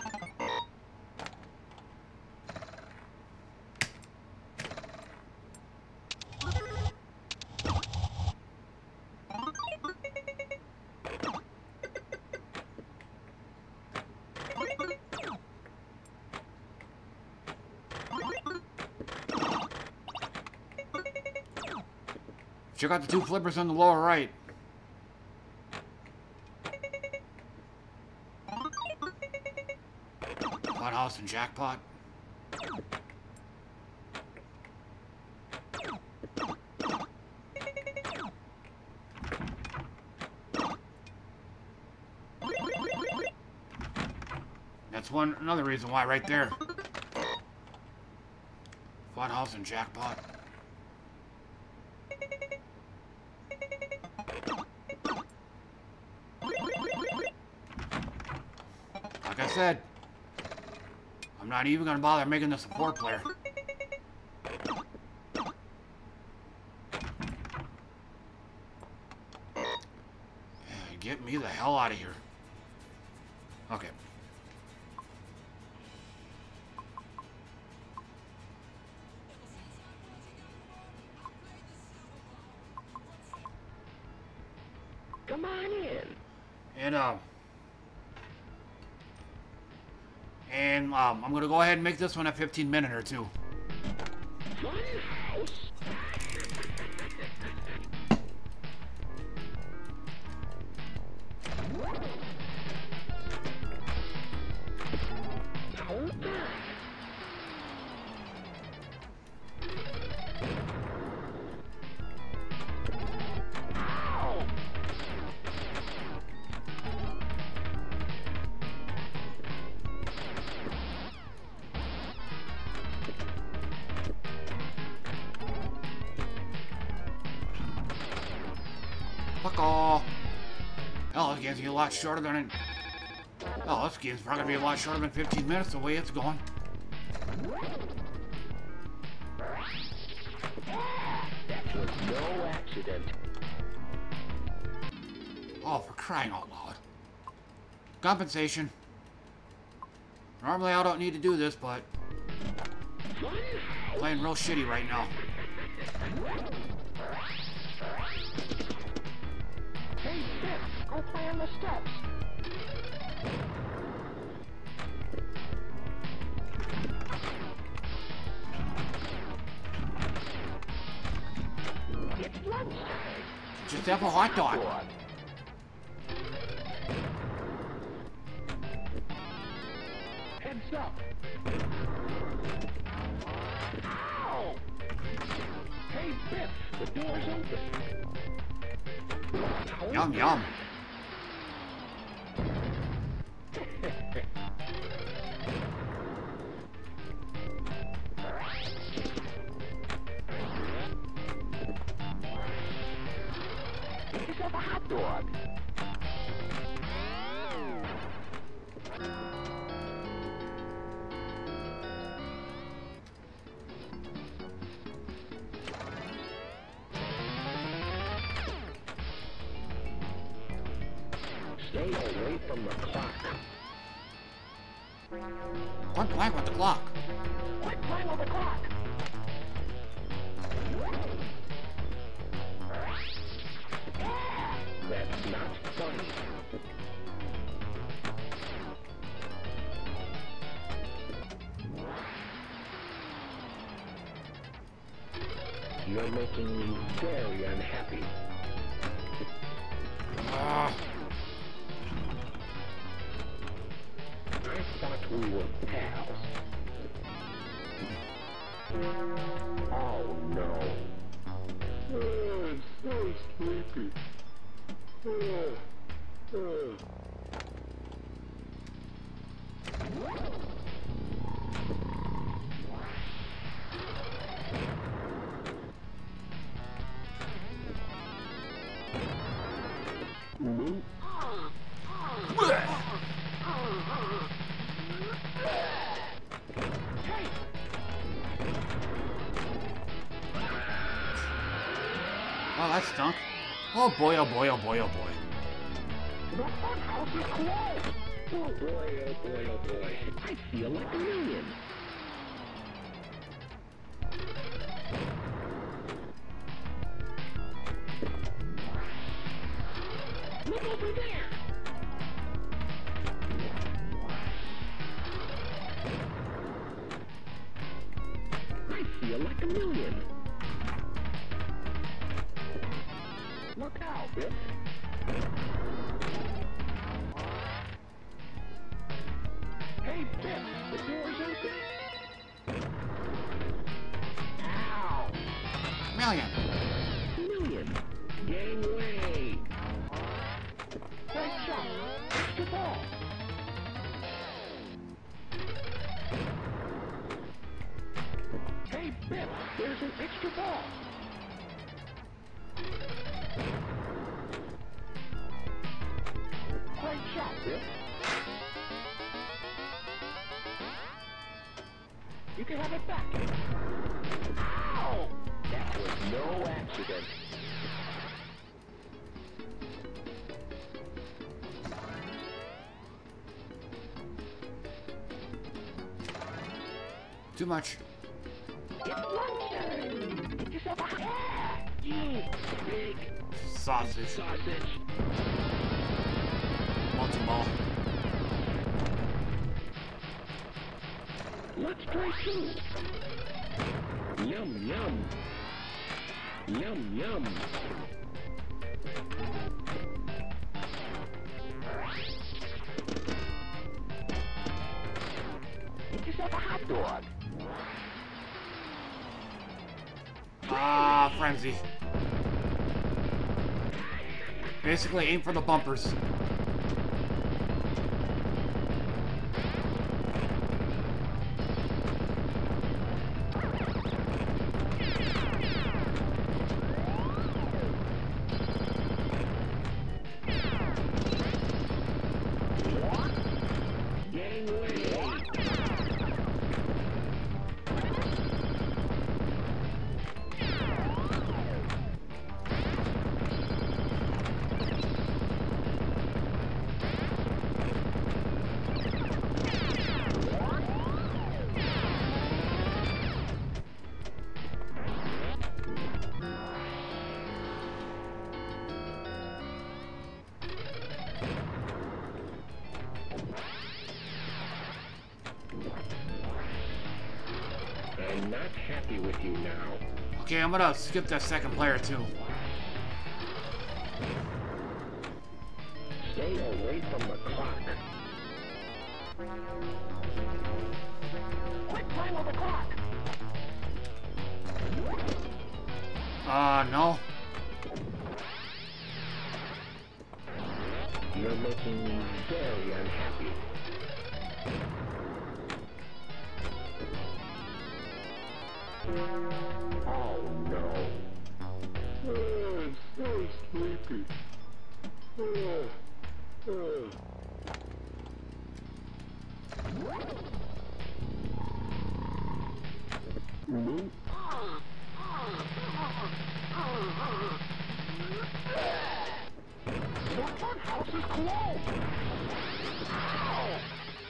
Check out the two flippers on the lower right. Funhouse and Jackpot. That's another reason why right there. Funhouse and Jackpot. Like I said, I'm not even gonna bother making the support player. Get me the hell out of here. Okay. Come on in. And I'm gonna go ahead and make this one a 15-minute or two. Funhouse. Fuck off. Oh, this game's gonna be a lot shorter than Oh, this game's probably gonna be a lot shorter than 15 minutes the way it's going. That was no accident. Oh, for crying out loud. Compensation. Normally I don't need to do this, but I'm playing real shitty right now. Hey, Biff, go play on the steps. It's lunchtime. Just have a hot dog. Heads up. Ow! Hey, Biff, the door's open. Yum, yum. Get yourself a hot dog. Stay away from the clock. Quit playing with the clock. Quit playing with the clock. That's not funny. You're making me very unhappy. I thought we were pals. Oh no. I'm so sleepy. stunk. Oh boy, oh boy, oh boy, oh boy. The funhouse is closed! Oh boy, oh boy, oh boy. I feel like a million. Look over there! I feel like a million. Look out, Biff. Hey, Biff, the door's open. Ow! Million. Million. Gangway. Great shot. Extra ball. Hey, Biff, there's an extra ball. Great shot, Biff. You can have it back. Ow! That was no accident. Too much. It's lunchtime. Get yourself a big Sausage. sausage. Multi-ball. Let's try two. Yum, yum. Yum, yum. Get yourself a hot dog. Ah, frenzy. Basically, aim for the bumpers. I'm not happy with you now. Okay, I'm gonna skip that second player too. Stay away from the clock. Quick time on the clock. No. You're making me very unhappy. Oh no. I'm so sleepy. The funhouse is closed! Ow!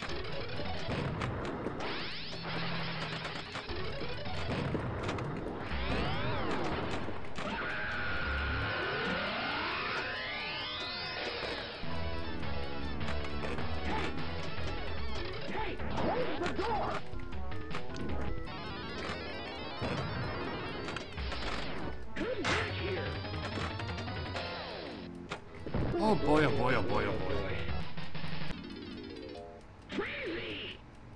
Hey, close the door! Come back here! Oh boy, oh boy, oh boy, oh boy. Crazy!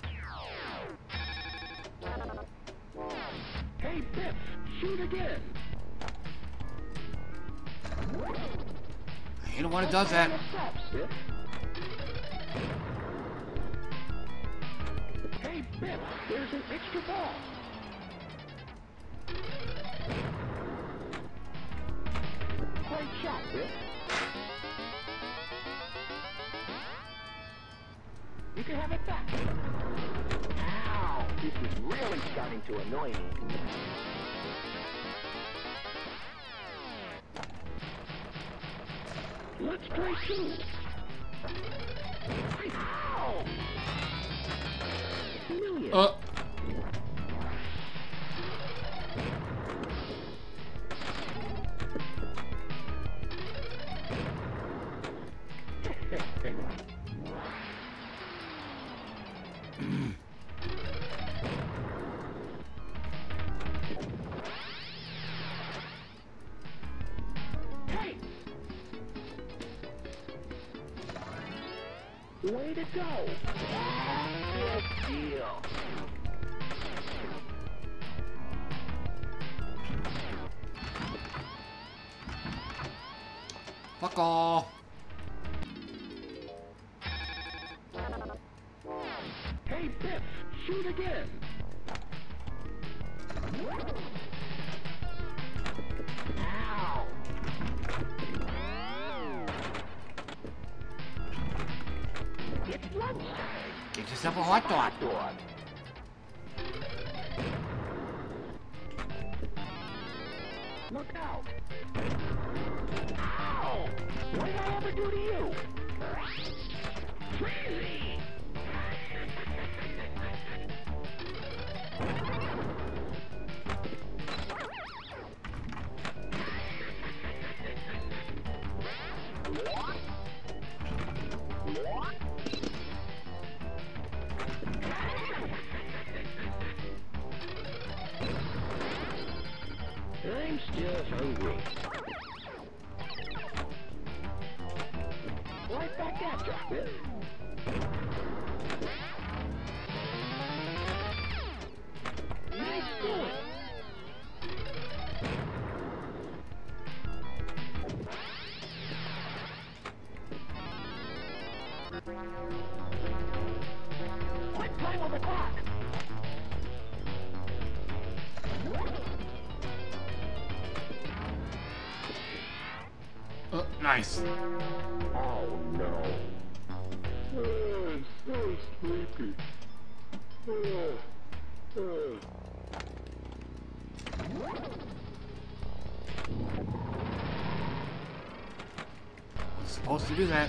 Hey, Biff, shoot again! I hate it when it does that. Hey, Biff, there's an extra ball. Great shot, Biff. You can have it back. Ow! This is really starting to annoy me. Let's play two. Ow! Million. Way to go! Good deal. Fuck off. Hey, Biff, shoot again. Ow! It's lunchtime. Get yourself a hot dog. Look out. Ow! What did I ever do to you? Crazy! I'm still hungry. Right back at you, Biff. Nice going. What time on the clock? Nice. Oh no. I'm so sleepy. I'm supposed to do that.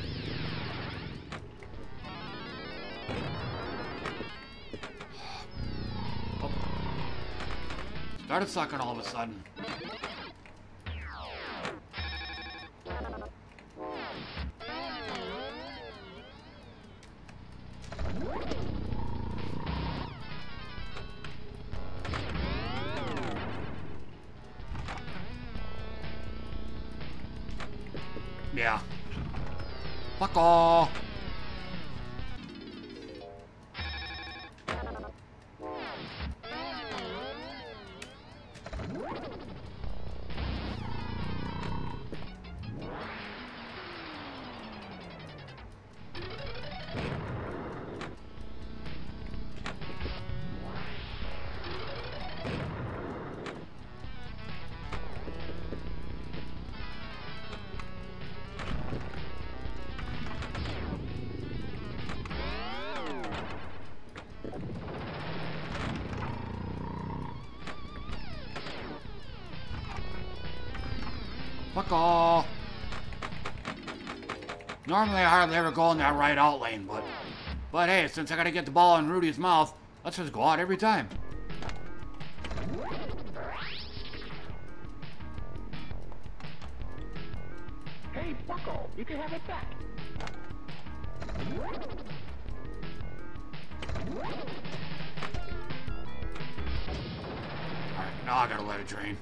Oh. Started sucking all of a sudden. Yeah. Fuck off. Fuck off. Normally I hardly ever go in that right out lane, but hey, since I gotta get the ball in Rudy's mouth, let's just go out every time. Hey, Bucko, you can have it back. Alright, now I gotta let it drain.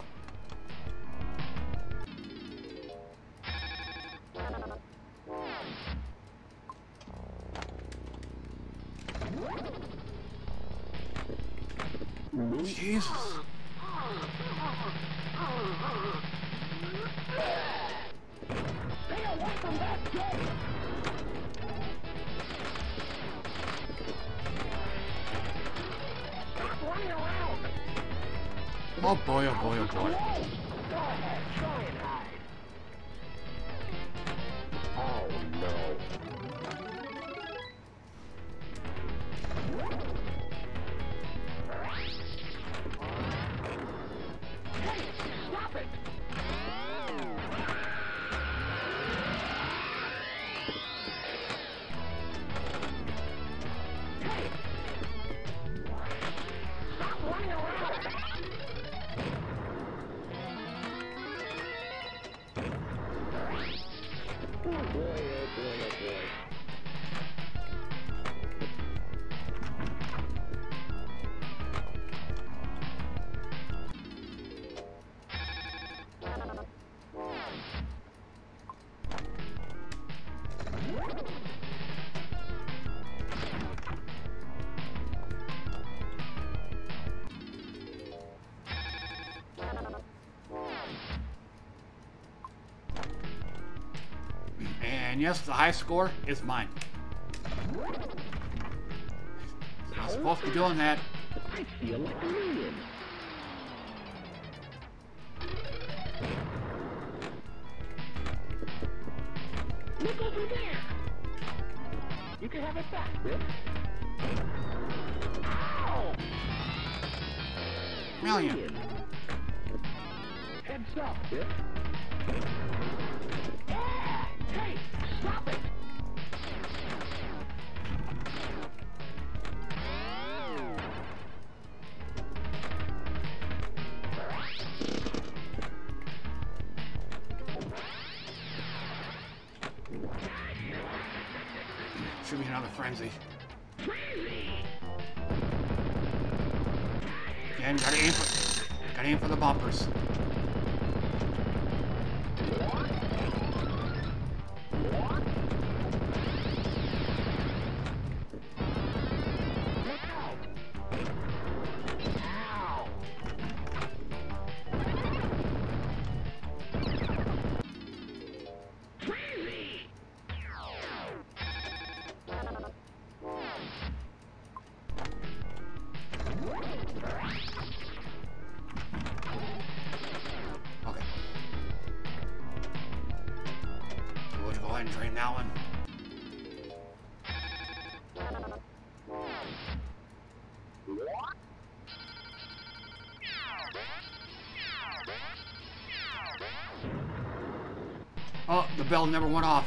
Jesus. Stay away from that gate! Stop running around! Oh boy, oh boy, oh boy. Go ahead, try and hide. Oh no. Hey, stop it! And yes, the high score is mine. I'm supposed to be doing that. I feel like a million. Look over there. You can have it back, Biff. Ow! Million. Heads up, Biff. Ah! Hey, stop it! Should be another frenzy. Again, gotta aim for the bumpers. Drain that one. Oh, the bell never went off.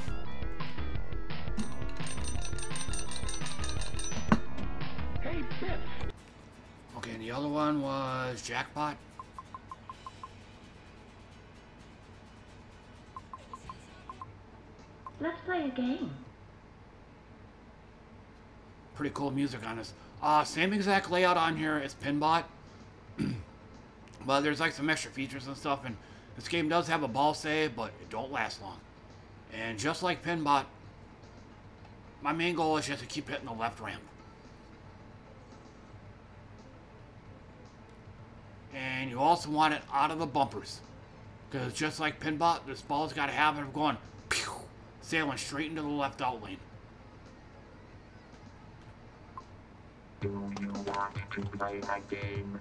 Hey, Biff. Okay, and the other one was jackpot. Let's play a game. Pretty cool music on this. Same exact layout on here as Pinball. But there's like some extra features and stuff, and this game does have a ball save, but it don't last long. And just like Pinball, my main goal is just to keep hitting the left ramp. And you also want it out of the bumpers. Because just like Pinball, this ball's got to have it of going pew, sailing straight into the left out lane. Do you want to play my game?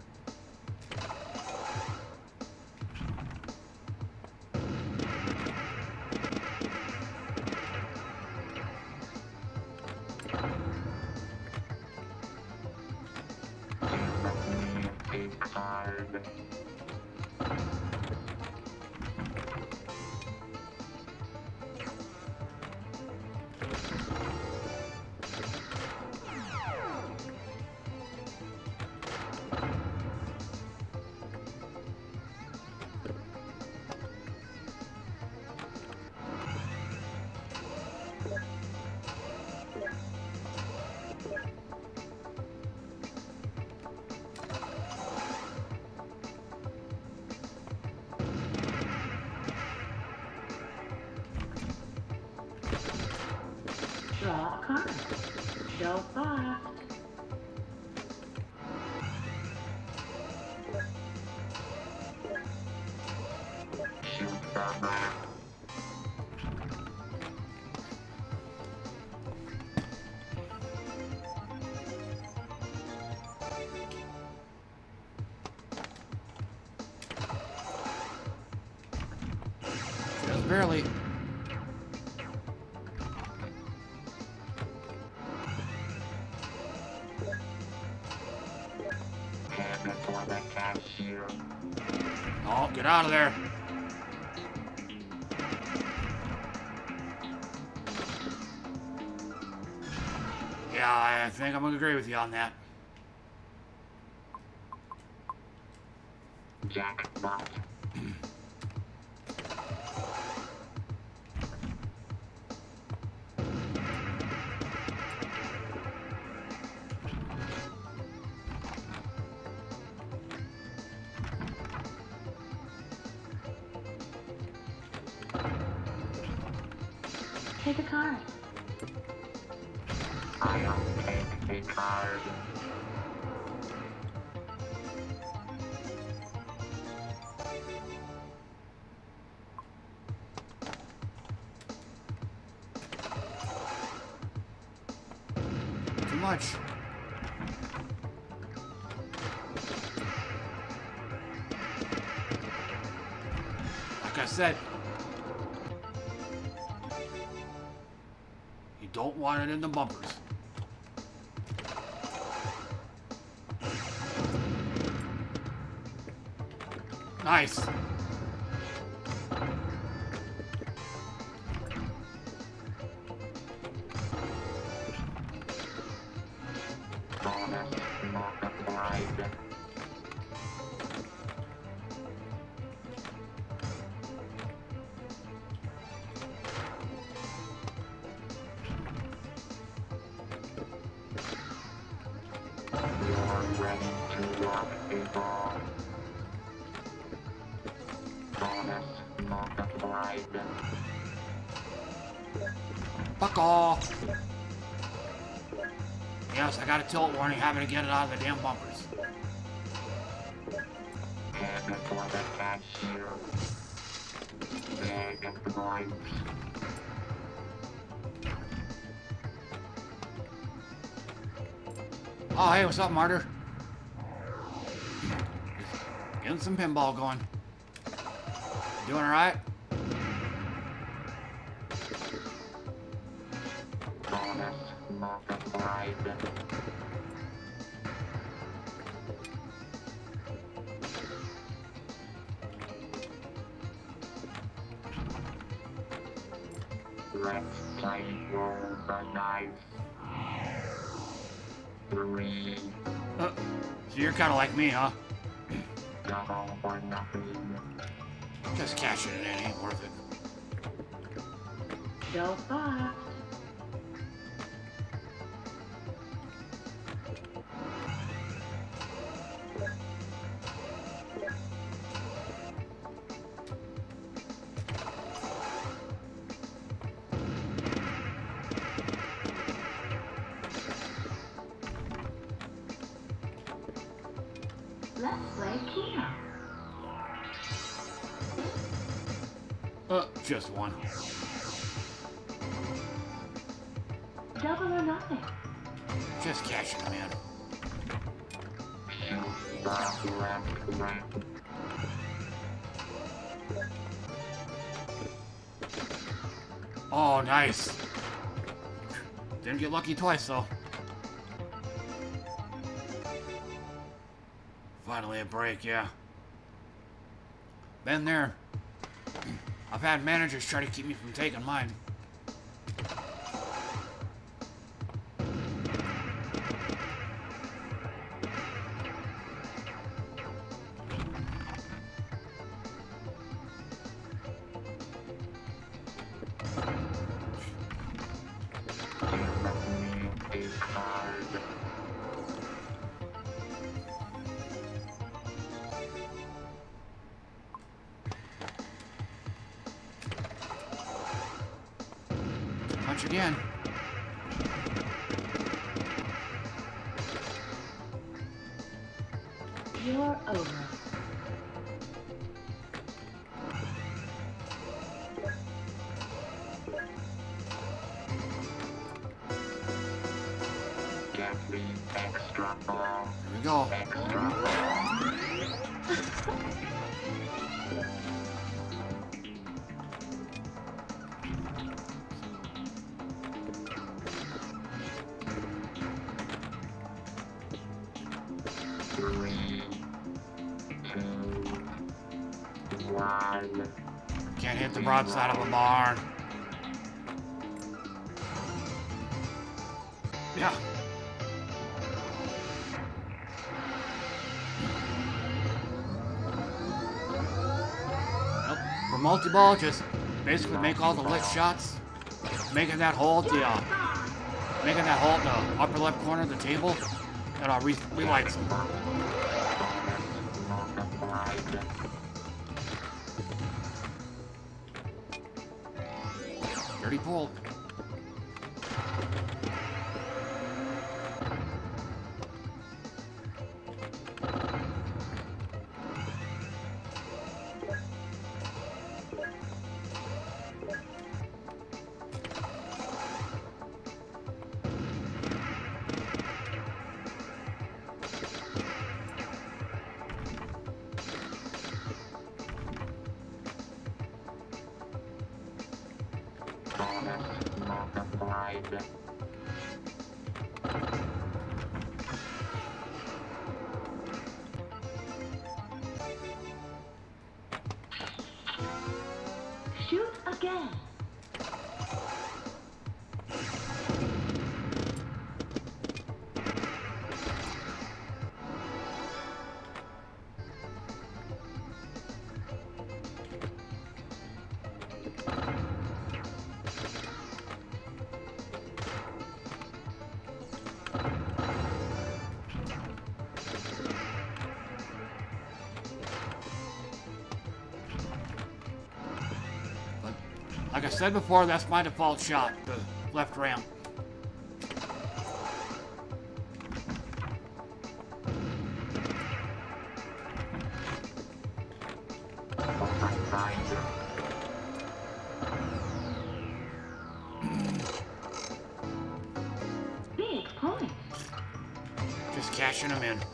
Give me a card. Draw a card. Go fast. Shoot the map. Just barely. Oh, get out of there. Yeah, I think I'm gonna agree with you on that. Jackpot. Take a card. I'll take a card. much. Like I said, you don't want it in the bumpers. Nice. Fuck off. Yes, I got a tilt warning having to get it out of the damn bumpers. Oh, hey, what's up, Martyr? Getting some pinball going. Doing alright? Let's play roll the dice. 3. So you're kind of like me, huh? Double or nothing. Just cashing it in ain't worth it. Go fast. Let's play Keno. Just one. Double or nothing. Just cashing them in. Oh, nice. Didn't get lucky twice, though. Finally a break, yeah. Been there. I've had managers try to keep me from taking mine. Punch again. You're over. Get the extra ball. Here we go. Extra ball. Can't hit the broadside of a barn. Yeah. Well, for multi-ball, just basically make all the lit shots, making that hole at the upper left corner of the table, and I'll relight some. Dirty pull. Shoot again. Like I said before, that's my default shot, the left ramp. Big point. Just cashing them in.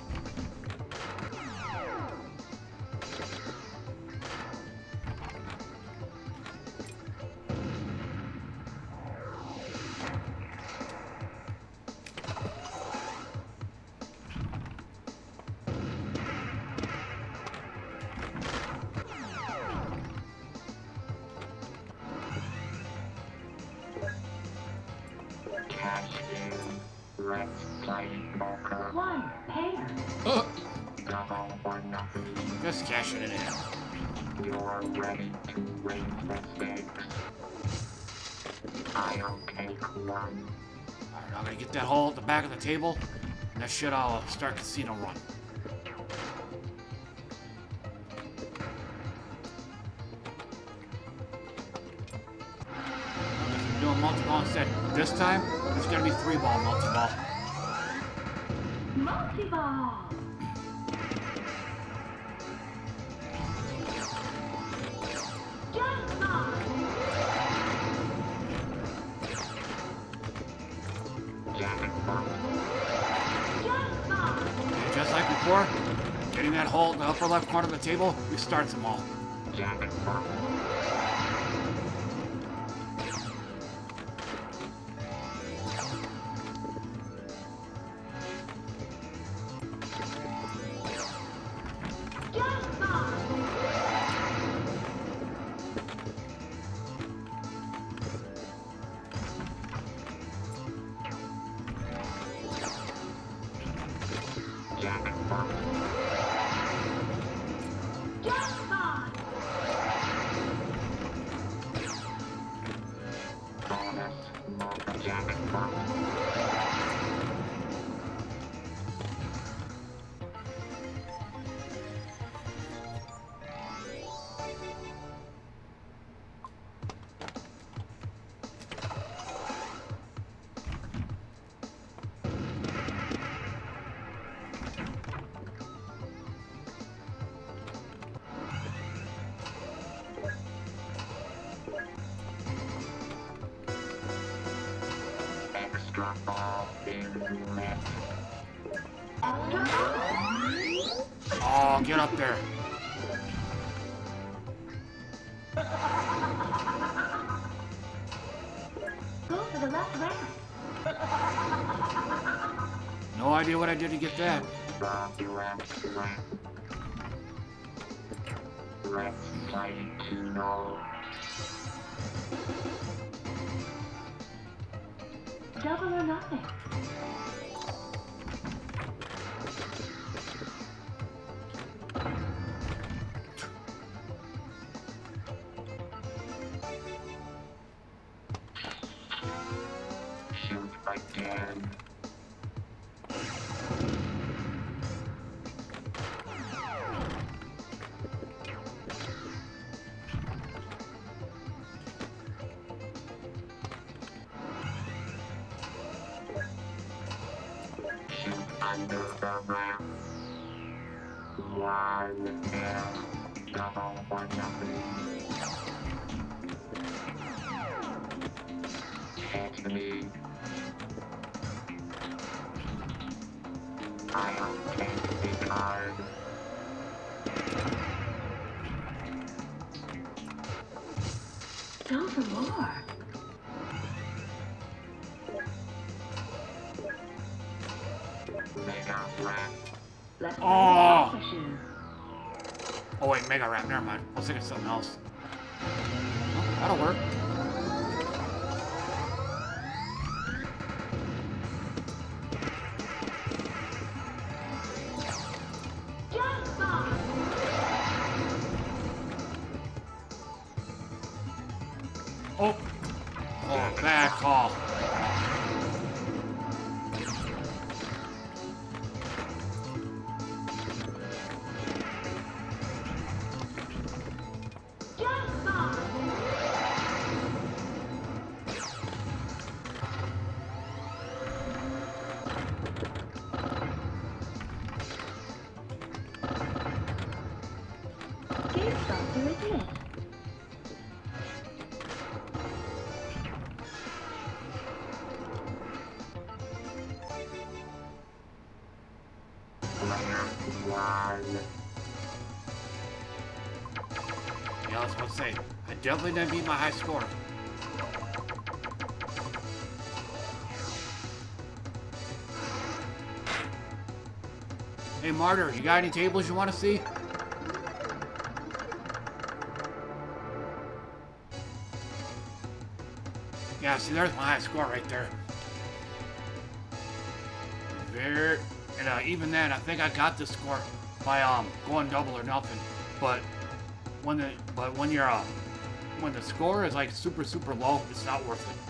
One pair. Just cashing it in. You're ready to raise the stakes. I'll take one. Alright, I'm gonna get that hole at the back of the table, and that shit I'll start casino run. I'm doing multi-ball instead. This time, it's gonna be 3-ball multi-ball. Multi-ball. And just like before, getting that hole in the upper left corner of the table restarts them all. Oh, get up there. Go for the left ramp. No idea what I did to get that. Double or nothing. Shoot again. Shoot under the ramp. One there. Double or nothing. Hit me. I'll take the card. Go for more. Oh! Oh wait, Mega Ramp, never mind. I was thinking something else. Oh, that'll work. Oh! Oh, bad call. Yeah, I was about to say, I definitely didn't beat my high score. Hey, Martyr, you got any tables you want to see? Yeah, see, there's my high score right there. There, and even then, I think I got this score by going double or nothing. But when the when the score is like super low, it's not worth it.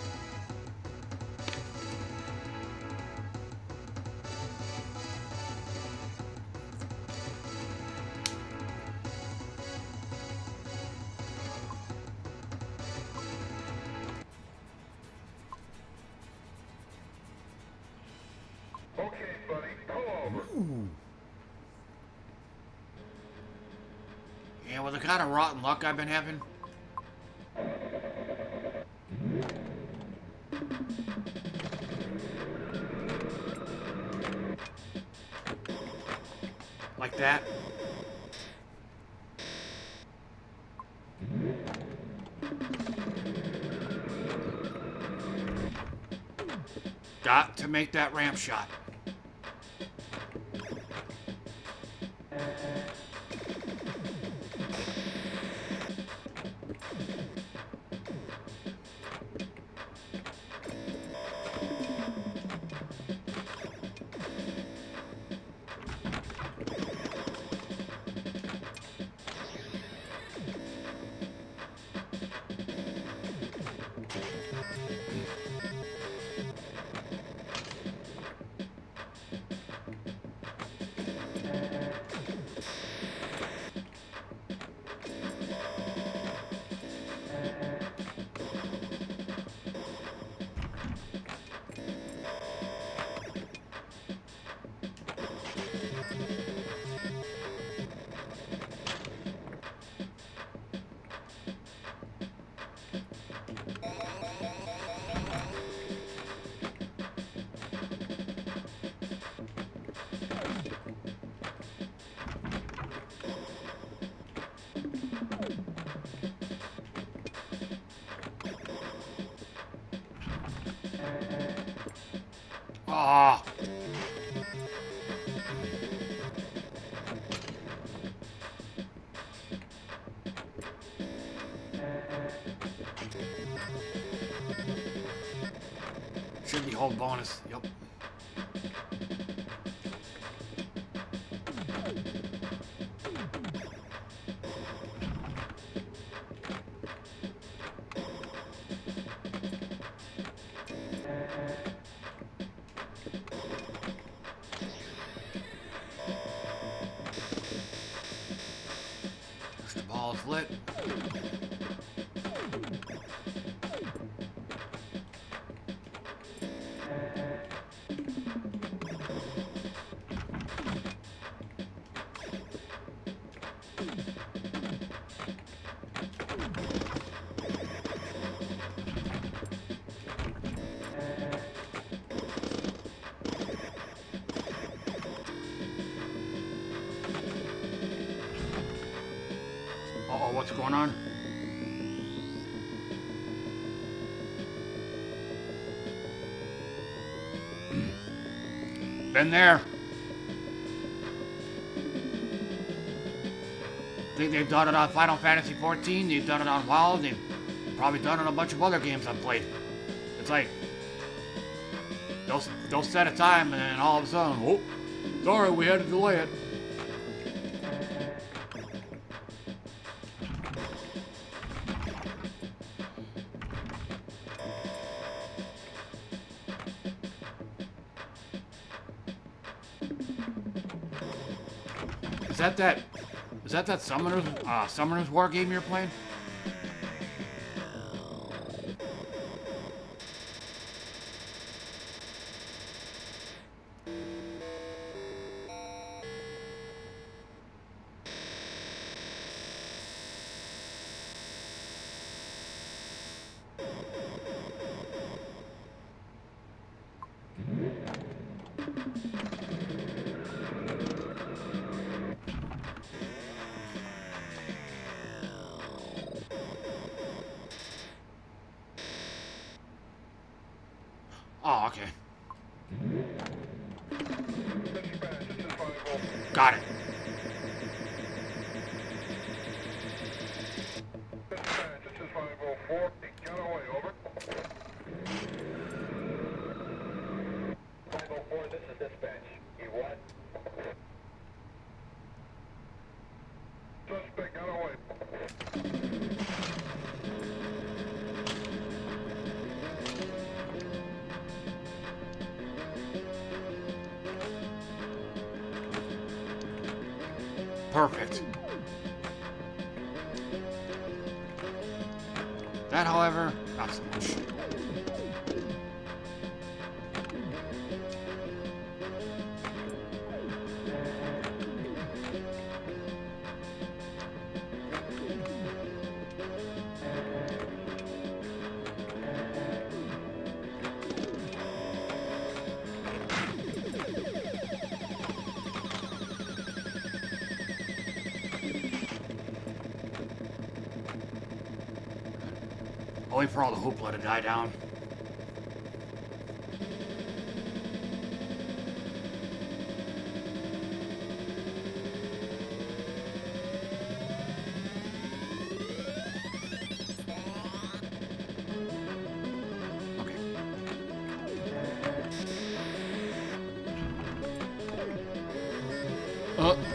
Yeah, with the kind of rotten luck I've been having. Like that. Got to make that ramp shot. Ah. Should be hold bonus. Yep. Push the ball is lit. Uh-oh, what's going on? Been there. They've done it on Final Fantasy 14. They've done it on WoW. They've probably done it on a bunch of other games I've played. It's like they'll set a time and then all of a sudden, oh, sorry, we had to delay it. Is that Summoner's War game you're playing? Oh, okay. Got it. This is dispatch. You what? Suspect got away. Perfect. That, however, not so much. I'll wait for all the hoopla to die down. Okay.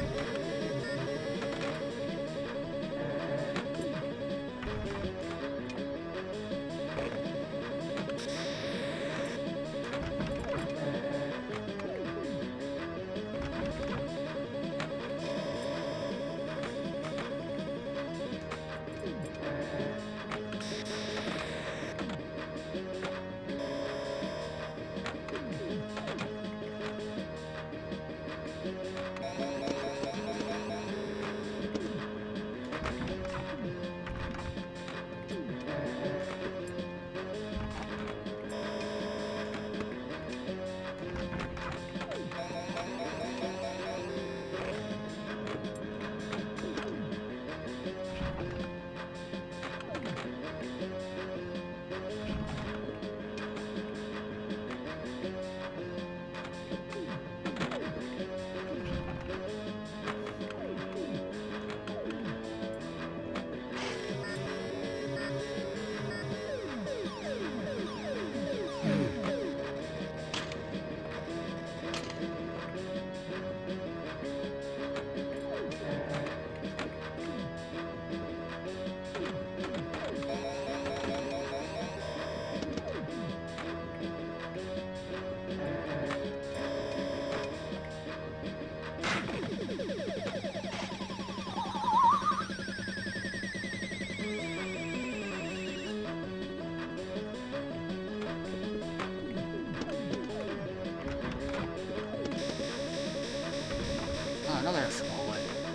Another Schmoe.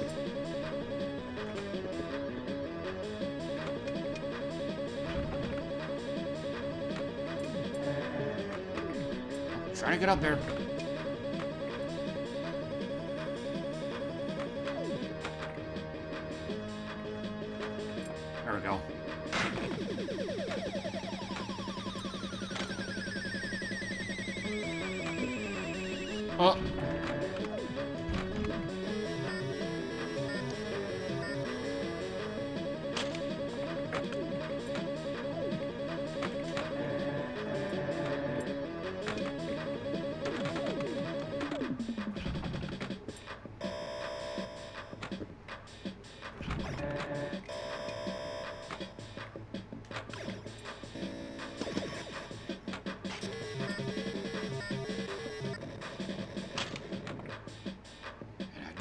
Trying to get up there. There we go. Oh.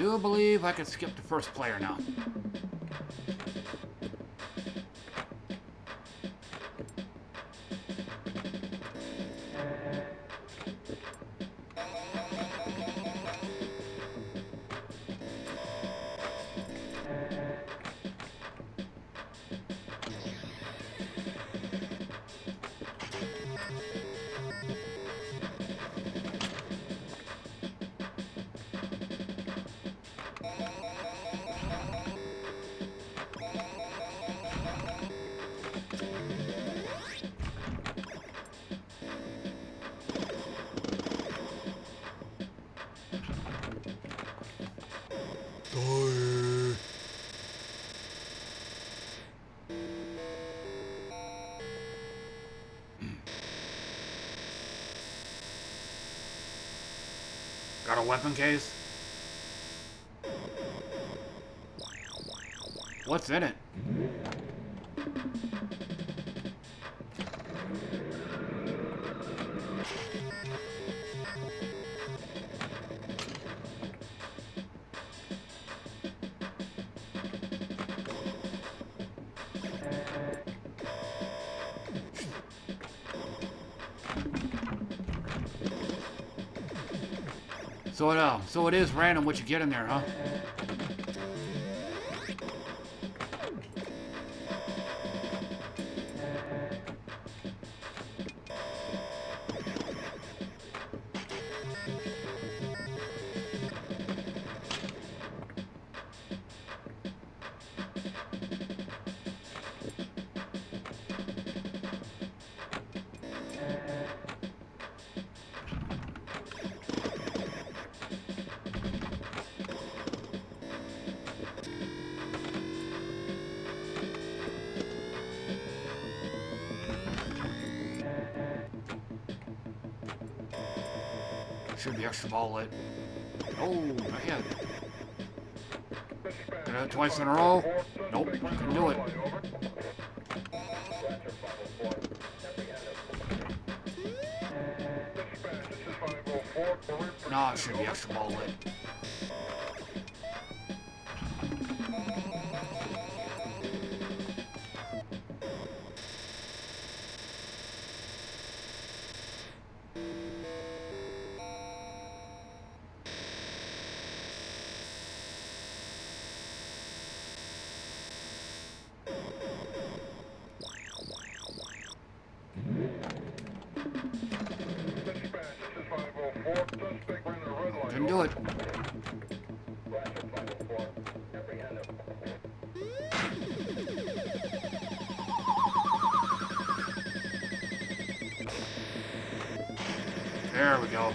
do believe I can skip the first player now. Got a weapon case? What's in it? So it is random what you get in there, huh? Should be extra ball lit. Oh, not yet. Did it twice in a row? Nope, couldn't do it. No, it should be extra ball lit. Didn't do it. There we go.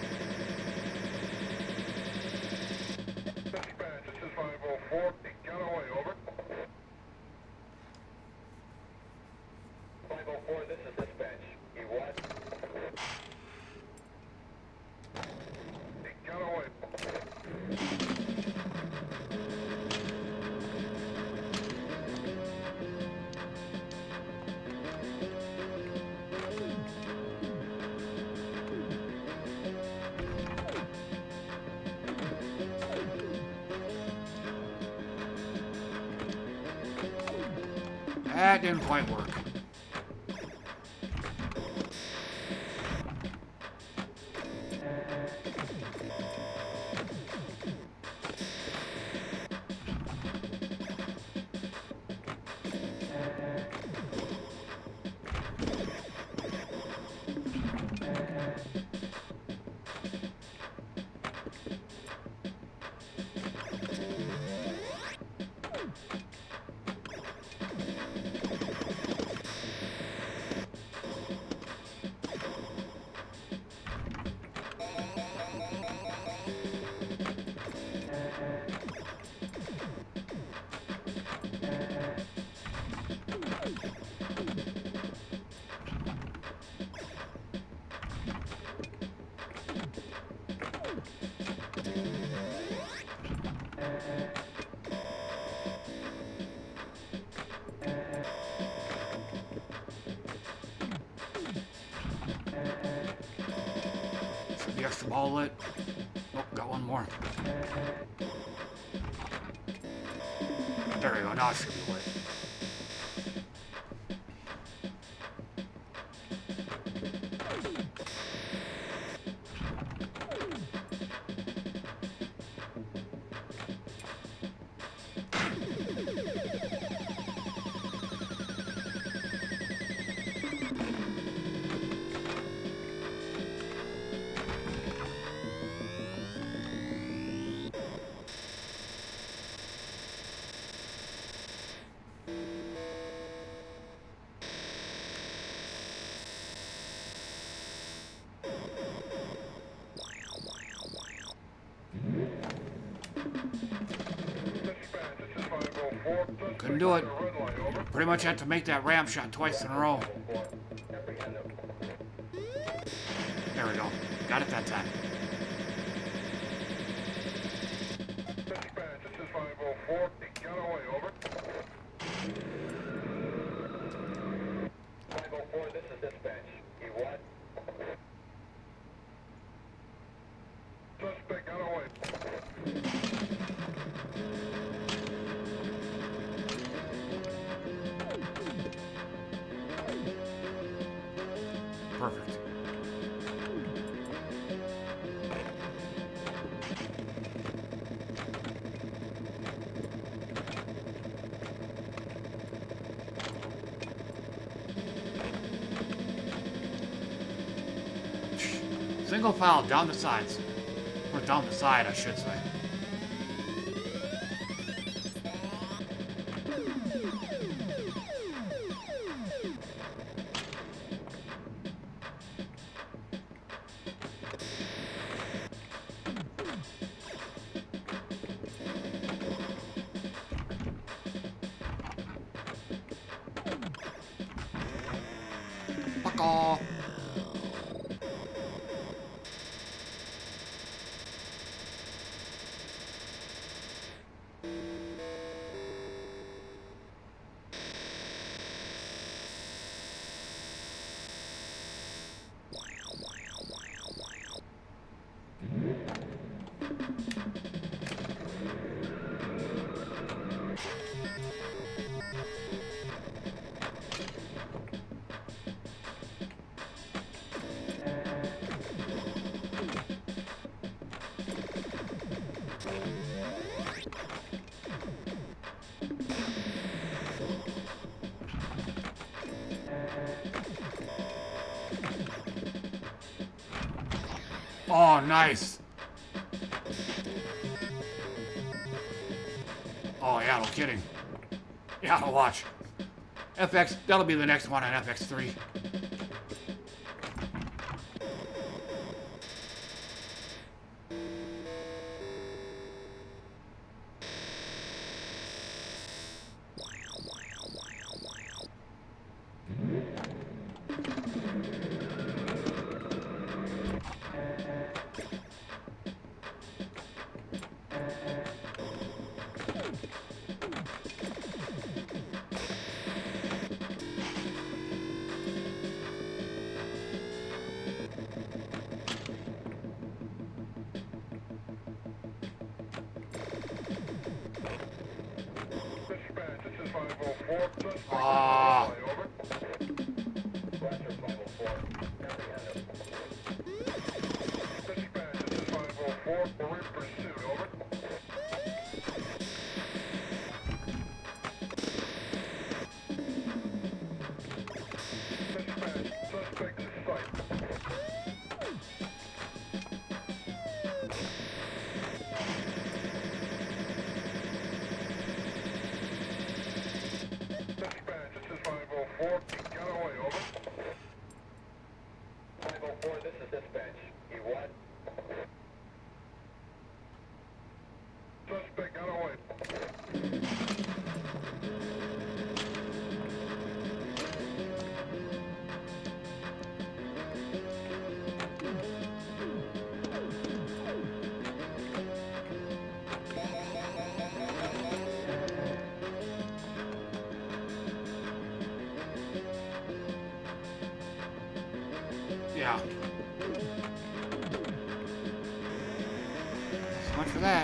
That didn't quite work. Should be extra ball lit. Oh, got one more. There we go. Now it should be lit. Couldn't do it. Pretty much had to make that ram shot twice in a row. There we go. Got it that time. Dispatch, this is 504. He got away, over. 504, this is dispatch. You what? Suspect got away. Perfect. Single file down the sides. Or down the side, I should say. Fuck off. Oh, nice. Oh, yeah, no kidding. Yeah, watch. FX, that'll be the next one on FX3. Ah. much for that.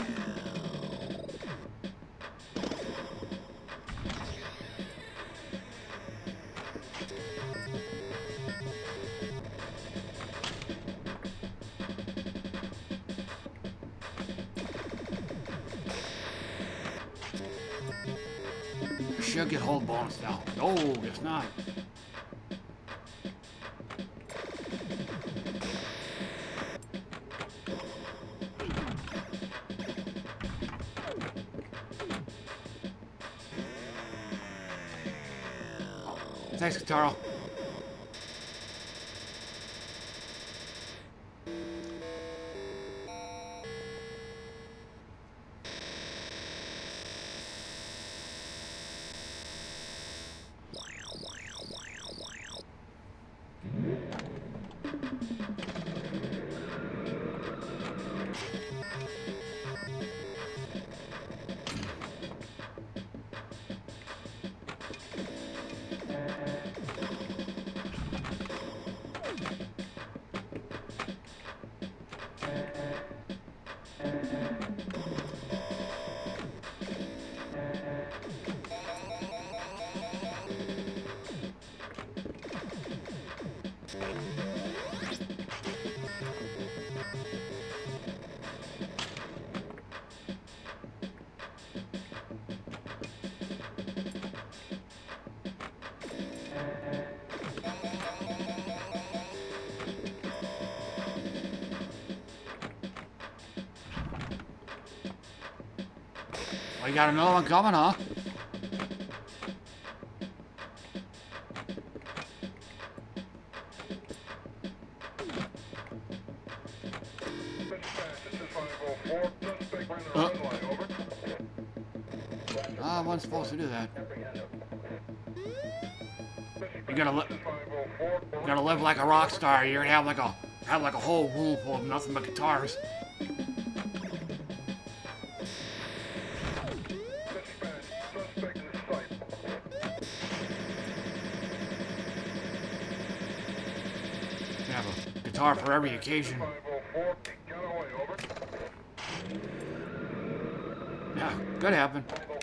Should get hold bonus now. No, guess not. Thanks, Kataro. Oh, you got another one coming, huh? I wasn't supposed to do that. You gotta live like a rock star. You're gonna have like a whole room full of nothing but guitars. You have a guitar for every occasion. Yeah, could happen.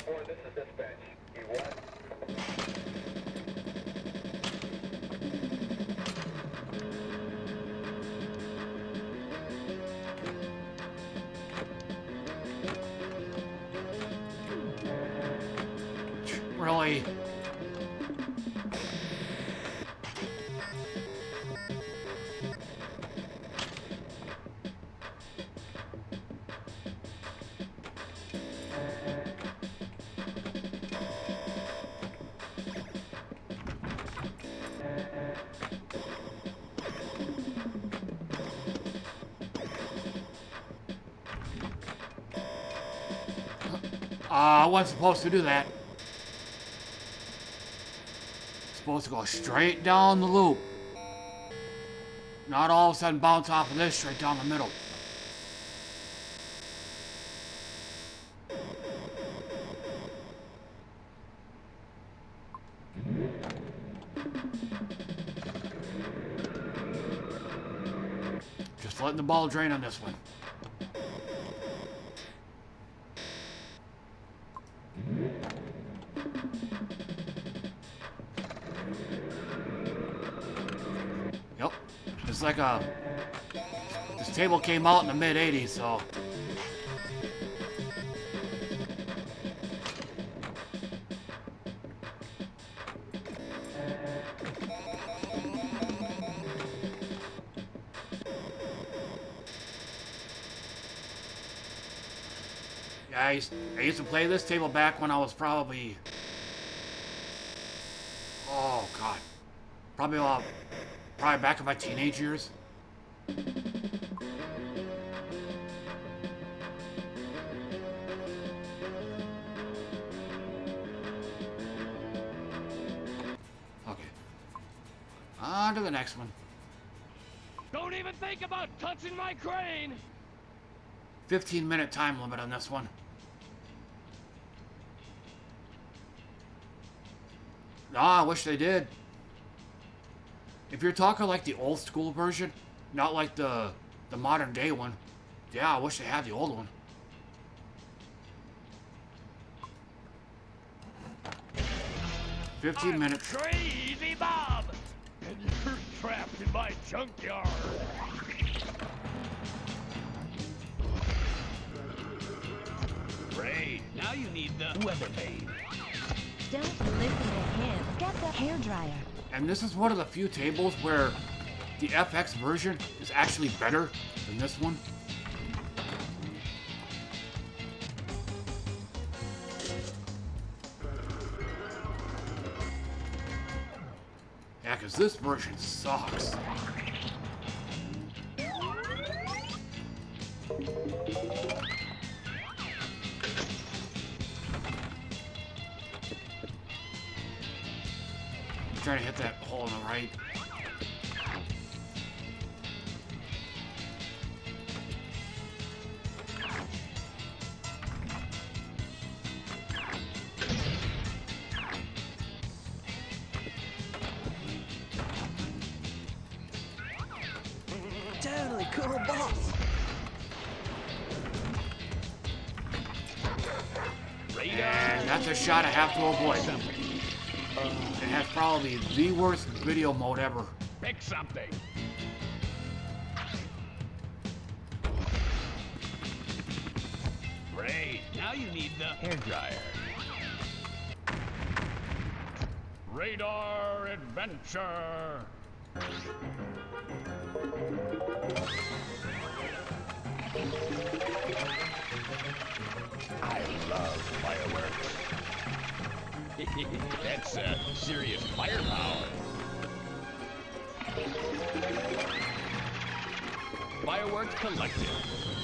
Really? I wasn't supposed to do that. Supposed to go straight down the loop. Not all of a sudden bounce off of this straight down the middle. Just letting the ball drain on this one. Like this table came out in the mid-'80s, so yeah, I used to play this table back when I was probably, oh god, probably back in my teenage years. Okay. On to the next one. Don't even think about touching my crane! 15-minute time limit on this one. Ah, I wish they did. If you're talking like the old school version, not like the modern day one, yeah, I wish they had the old one. 15 minutes. Crazy Bob! And you're trapped in my junkyard. Great. Now you need the weather vane. Don't listen to him. Get the hairdryer. And this is one of the few tables where the FX version is actually better than this one. Yeah, because this version sucks. Trying to hit that hole on the right. Totally cool boss. And that's a shot I have to avoid. It has probably the worst video mode ever. Pick something. Great. Now you need the hairdryer. Radar adventure. I love fireworks. That's serious firepower. Fireworks Collective.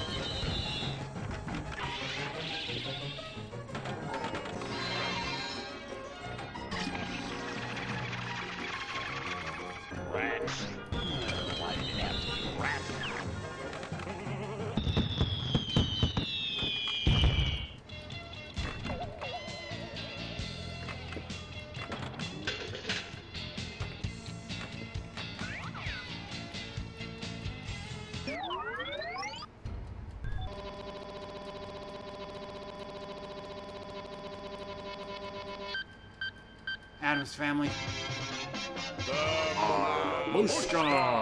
Rats. Why did it have to be rats? Adam's family. Mushka!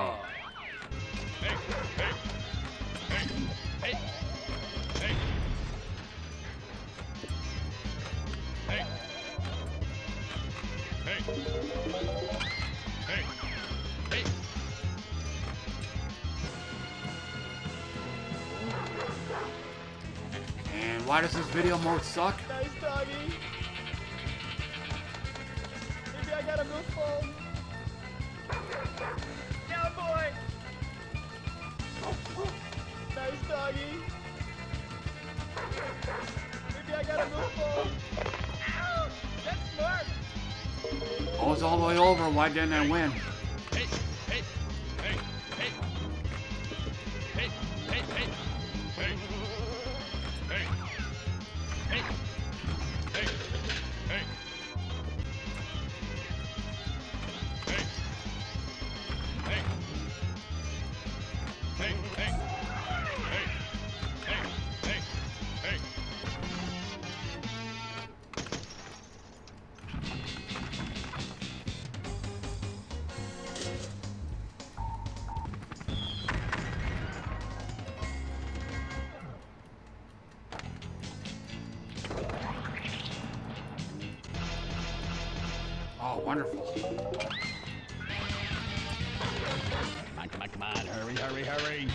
And why does this video mode suck? Nice doggy. Maybe I got a good phone. Yeah, boy. Nice doggy. Maybe I got a good phone. Ow! That's smart. I was all the way over. Why didn't I win? Oh, wonderful. Come on, hurry.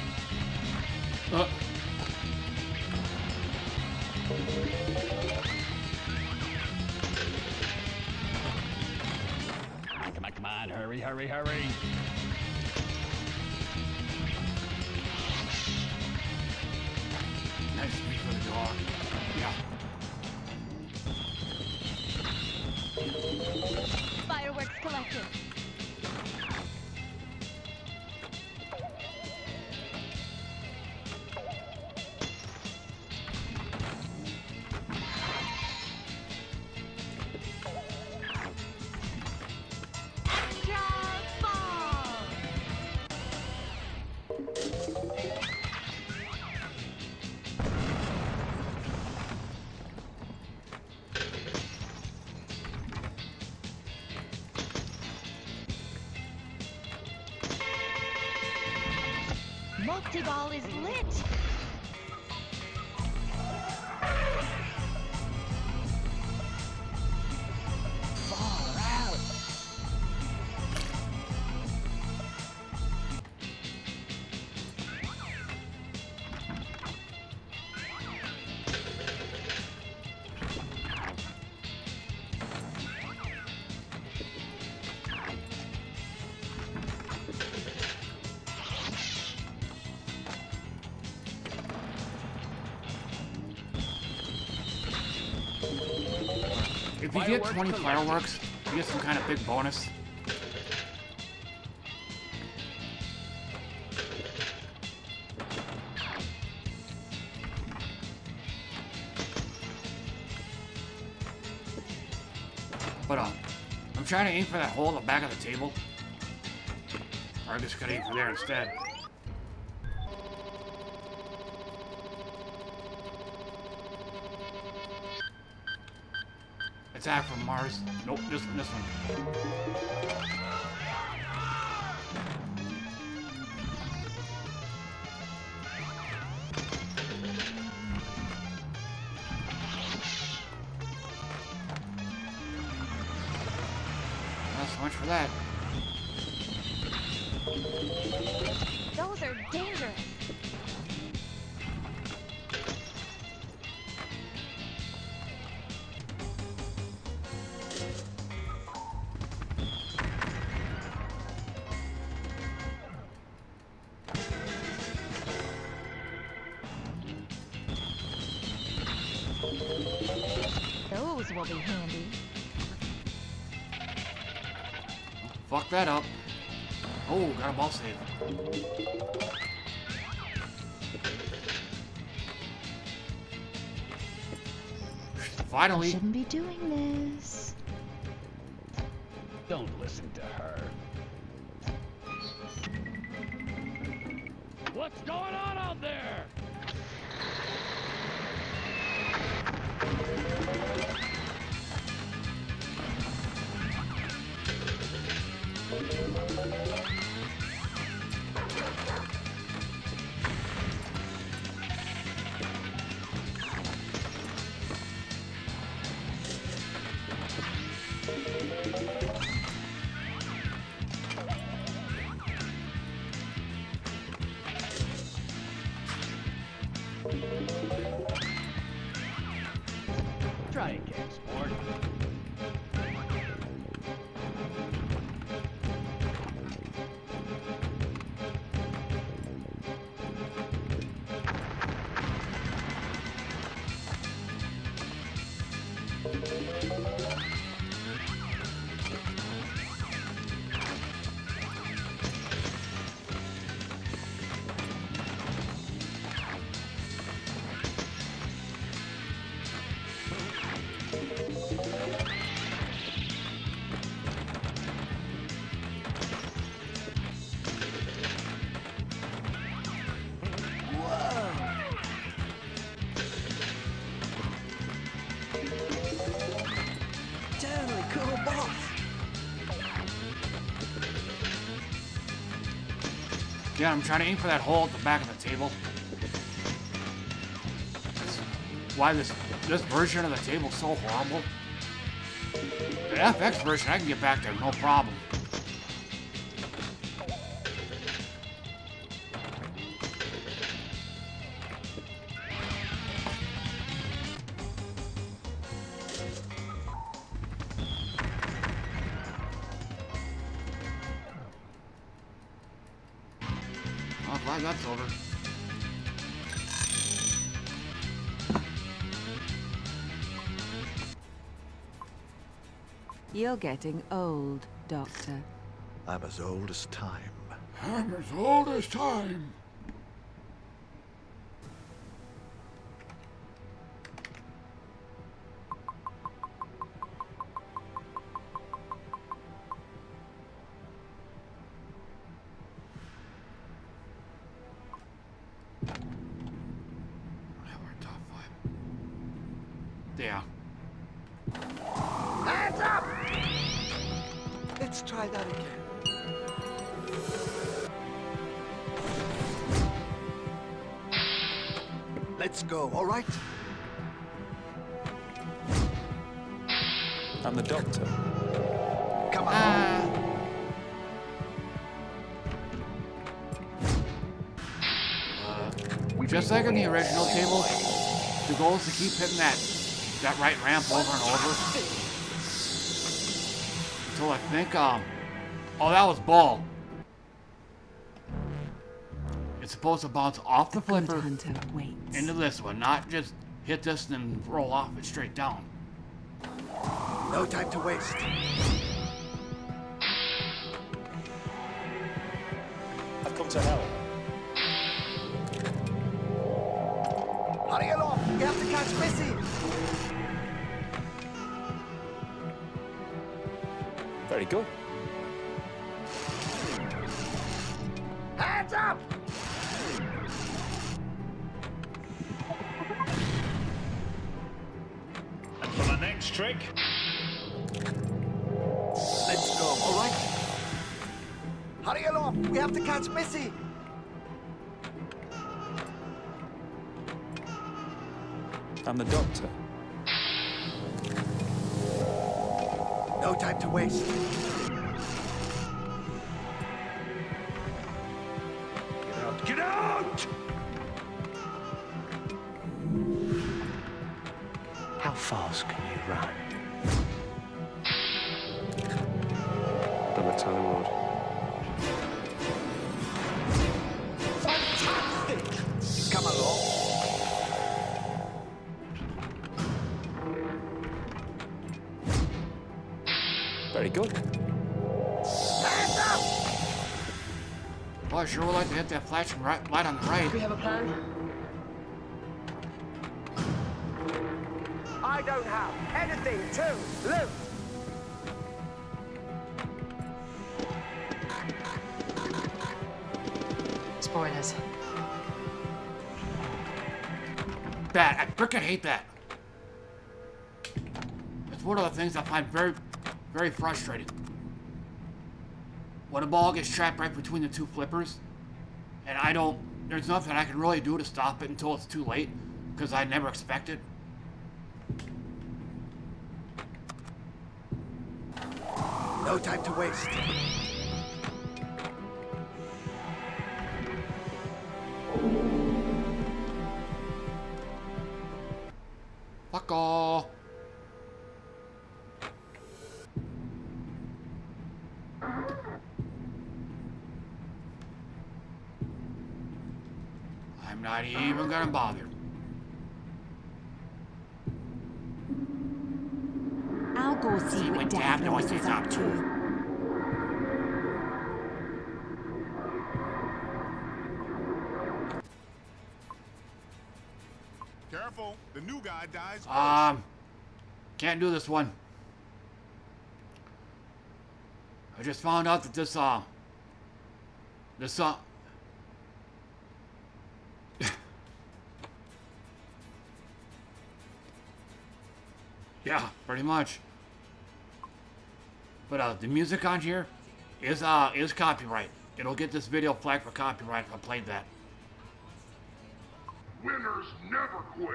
Come on, hurry. Nice speed for the dog. Yeah. Fireworks Collective. Extra ball. Boogie Ball is lit. Far out. If you get 20 fireworks, you get some kind of big bonus. But I'm trying to aim for that hole in the back of the table. Or I just gotta aim for there instead. Attack from Mars. Nope, this one, this one. Not so much for that. Those are dangerous. Those will be handy. Fuck that up. Oh, got a ball save. Finally. I shouldn't be doing this. Don't listen to her. What's going on out there? Try again, sport. Yeah, I'm trying to aim for that hole at the back of the table. That's why this version of the table's so horrible. The FX version, I can get back there, no problem. Glad that's over. You're getting old, Doctor. I'm as old as time. I'm as old as time. Yeah. Hands up! Let's try that again. Let's go, all right? I'm the doctor. Come on. Just like in the original table, the goal is to keep hitting that right ramp over and over. So I think, oh, that was ball. It's supposed to bounce off the flipper into this one, not just hit this and then roll off it straight down. No time to waste. I've come to help. Hurry along! We have to catch Missy! Very good. Hands up! And for the next trick... Let's go, all right? Hurry along! We have to catch Missy! I'm the doctor. No time to waste. Get out! Get out! How fast can you run? I'm a time lord. Fantastic! Come along. Very good. Well, I sure would like to hit that flashing light on the right. We have a plan? I don't have anything to lose. Spoilers. Bad. I frickin' hate that. It's one of the things I find very, very frustrating. When a ball gets trapped right between the two flippers, and there's nothing I can really do to stop it until it's too late, because I never expect it. No time to waste. Fuck all. I'm not even gonna bother. I'll go see what Dad knows is up to. Careful, the new guy dies first. Can't do this one. I just found out that this yeah, pretty much. But the music on here is copyright. It'll get this video flagged for copyright if I played that. Winners never quit.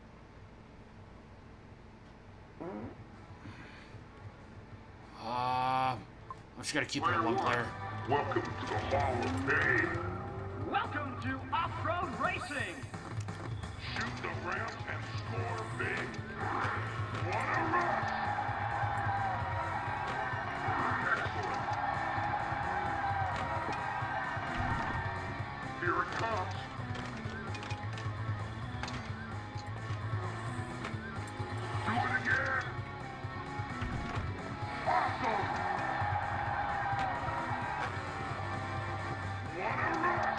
I'm just gonna keep it at one player. Welcome to the Hall of Fame. Welcome to off-road racing! Shoot the ramp and score big. What a rush! Excellent. Here it comes. Do it again. Awesome. What a rush!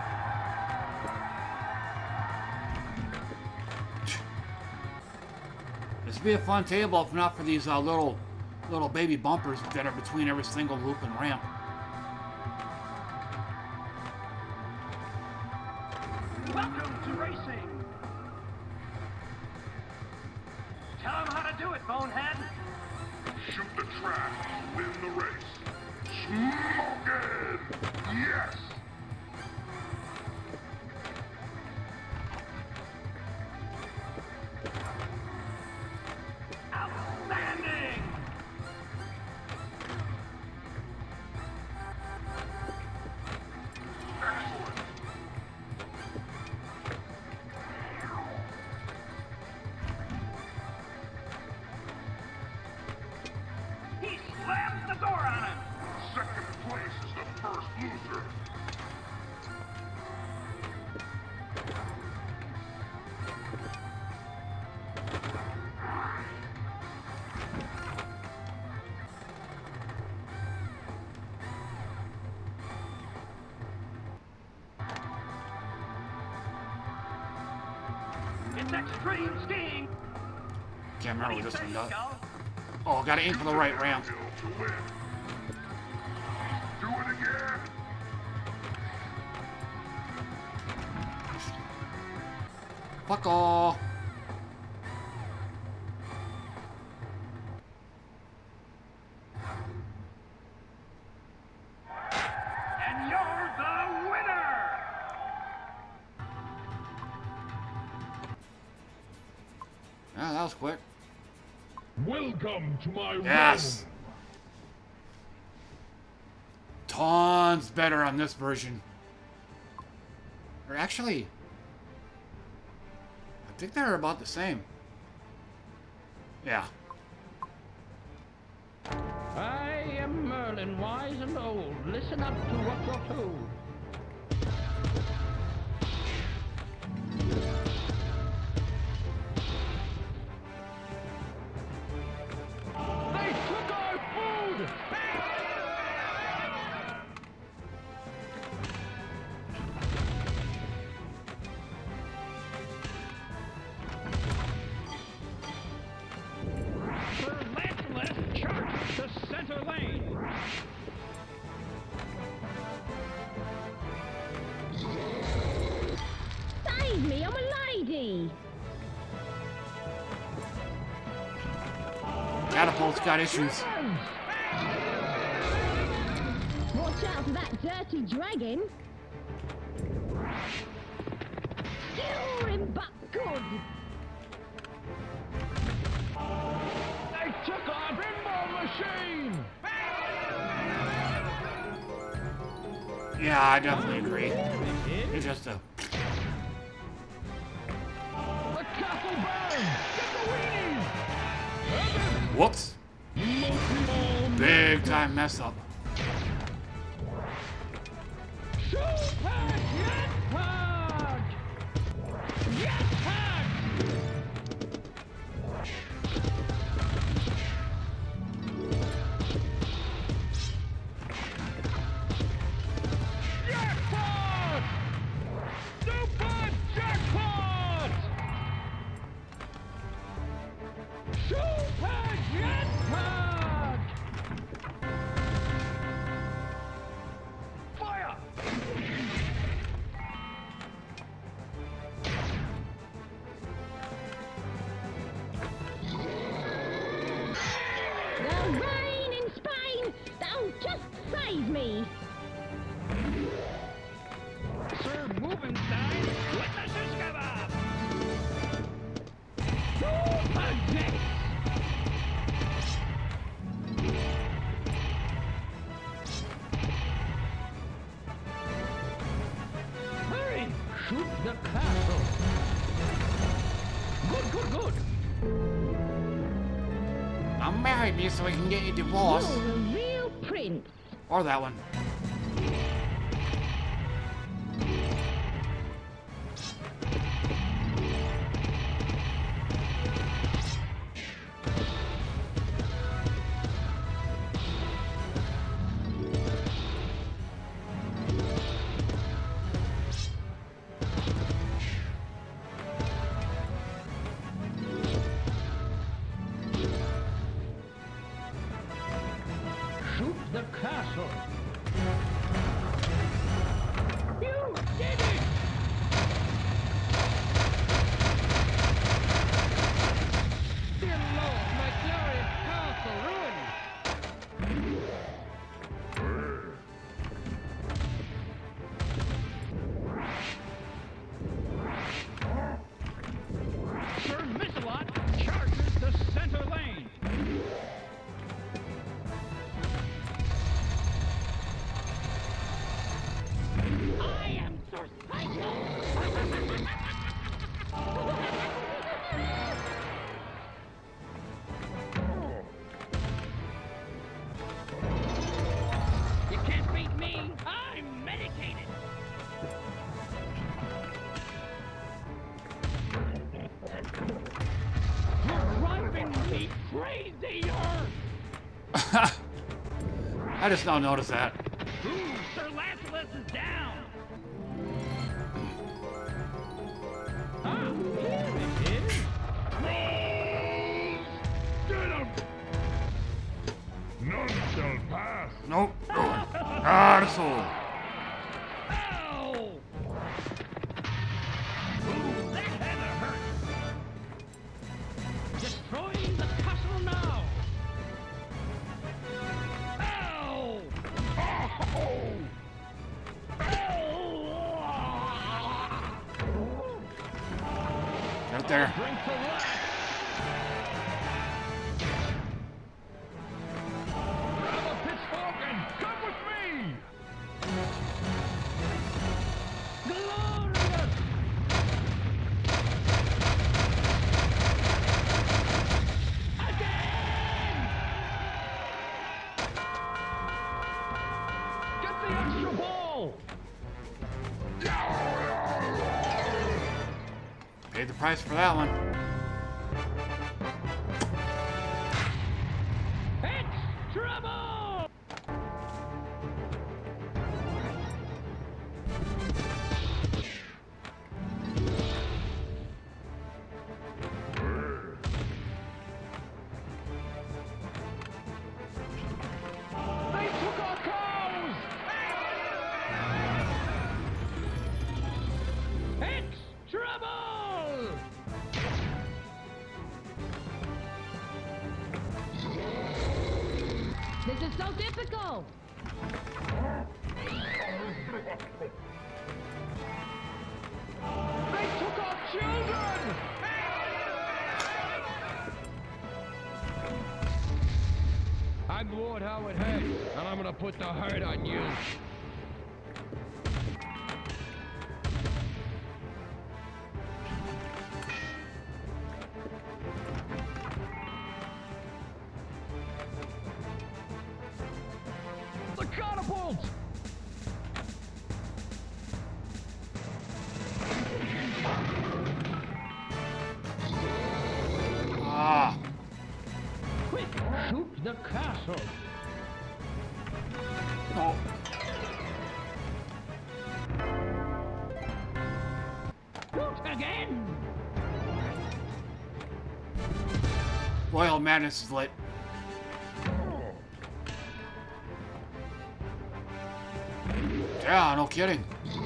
This would be a fun table if not for these little baby bumpers that are between every single loop and ramp. Welcome to racing! Tell him how to do it, bonehead! Shoot the track, win the race. Smoke it! Yes! It's extreme skiing. Can't remember what this one does. Oh, gotta aim for the right ramp. Do it again. Fuck all. And you're the winner. Yeah, that was quick. Welcome to my Yes. Tons better on this version. Or actually, I think they're about the same. Yeah. I am Merlin, wise and old. Listen up to what you're told. They took our food. Sir Lancelot charges the center lane. Save me, I'm a lady. Catapult's got issues. Watch out for that dirty dragon. Skewer him, but good. They took our pinball machine. Yeah, I definitely agree. It's just a... The castle burns. Get the weenies. Whoops. Big time mess up. Super Jetpack! Jetpack! Jackpot! Super Jackpot! Super Jetpack! Fire! The rain in Spain, that'll just save me. Sir Rubenstein, witnesses come up. Super Jet! Hurry! Shoot the castle. Good, good, good. I'll marry me so we can get you divorced. You're a real prince. Or that one. Shoot the castle. You did it! Dear Lord, my glorious castle ruined. Sir Missalot charges the center lane. I am Sir Psycho! You can't beat me. I'm medicated. You're driving me crazy! I just now noticed that. Ooh, Sir Lancelot is down. Ah, here it castle. Ow! Ooh, that had to hurt. Destroying the castle now. Ow! Oh! Right there. Drink for that. Grab a pitchfork and come with me. Glorious! Again! Get the extra ball! Paid the price for that one. It's trouble! They took our cows! It's trouble! This is so difficult. They took our children! I'm Lord Howard Head, and I'm gonna put the hurt on you. The catapult! Ah. Quick, shoot the castle! Oh. Shoot again! Royal Madness is lit. Yeah, no kidding.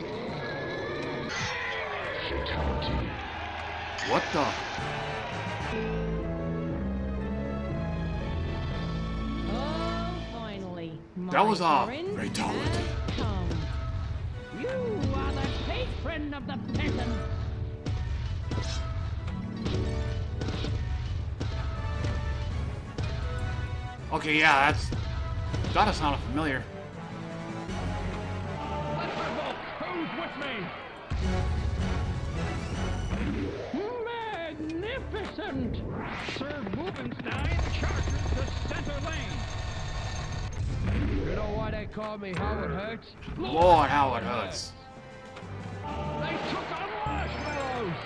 What the? Oh, finally. That was a turn fatality. has come. You are the patron of the peasants! Okay, yeah, that's gotta sound familiar. Let's revolt! Who's with me? Magnificent! Sir Rubenstein charges the center lane! You know why they call me Howard Hurts? Lord Howard Hurts. They took our marshmallows!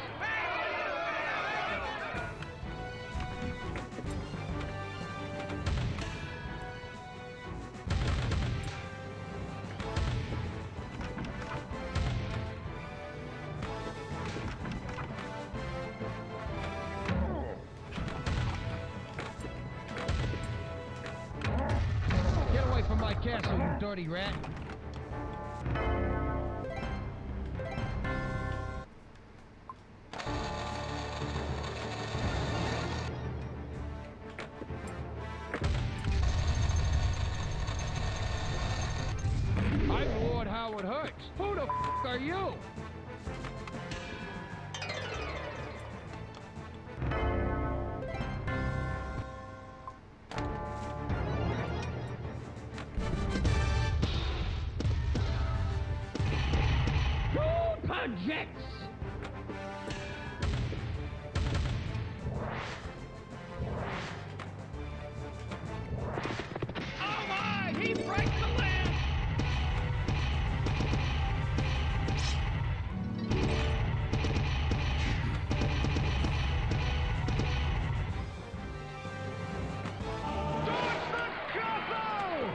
Get away from my castle, you dirty rat! I'm Lord Howard Hurts. Who the f*** are you? Two projects! Oh my! He breaks the land! Dodge the castle!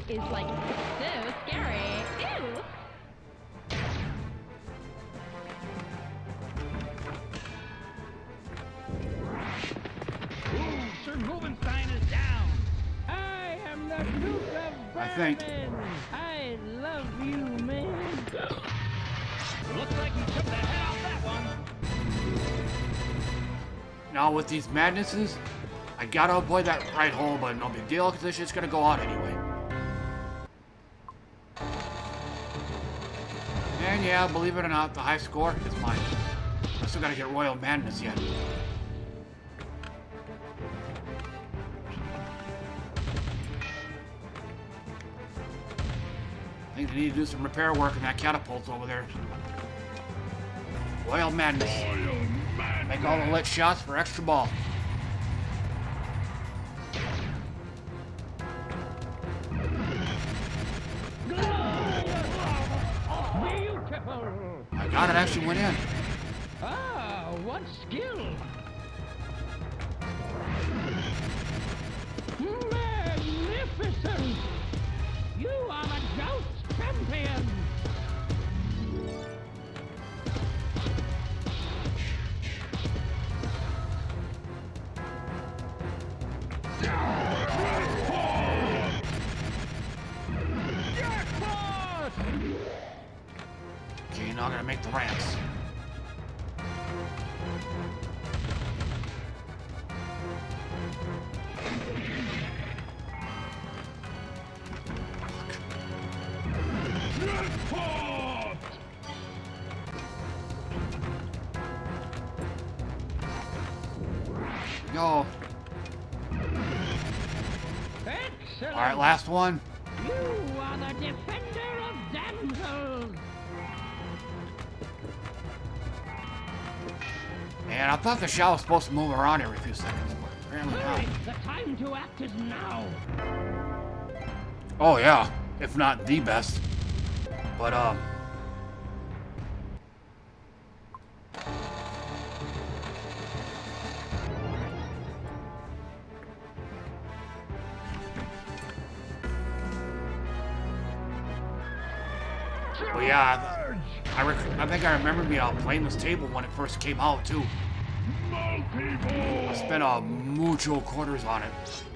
is like so scary. Ew. Ooh, Sir Rubenstein is down. I am the Duke of Berlin. I think. I love you, man. Looks like you took the head off that one. Now with these madnesses, I gotta avoid that right hole, but no big deal, because this shit's gonna go out anyway. And yeah, believe it or not, the high score is mine. I still gotta get Royal Madness yet. I think they need to do some repair work in that catapult over there. Royal Madness. Make all the lit shots for extra ball. Beautiful. I got it, actually went in. Ah, what skill. Magnificent. You are the Joust champion. Okay, now I'm gonna make the ramps. Go. Excellent. Alright, last one. You are the defender of damsels. Man, I thought the shot was supposed to move around every few seconds, but apparently not. The time to act is now. Oh yeah, if not the best. But well, yeah, I think I remember me playing this table when it first came out too. I spent mucho quarters on it.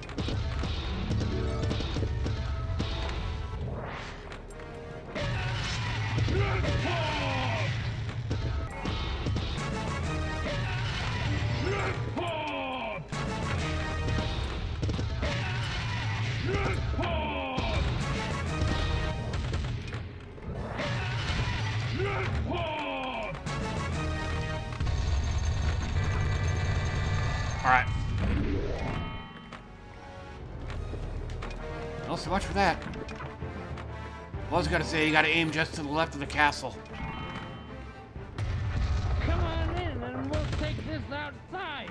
Alright. Well, so much for that. I was gonna say you gotta aim just to the left of the castle. Come on in and we'll take this outside.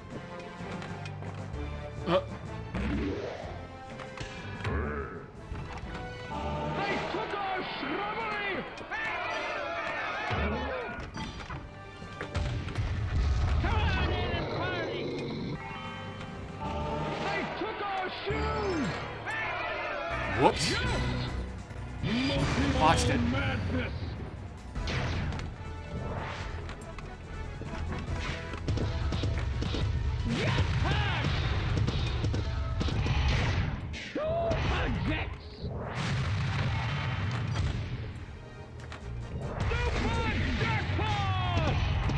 They took our shrubbery! Come on in and party! They took our shoes! Whoops. Watched it. Madness. Super Jets! Super Jackpot!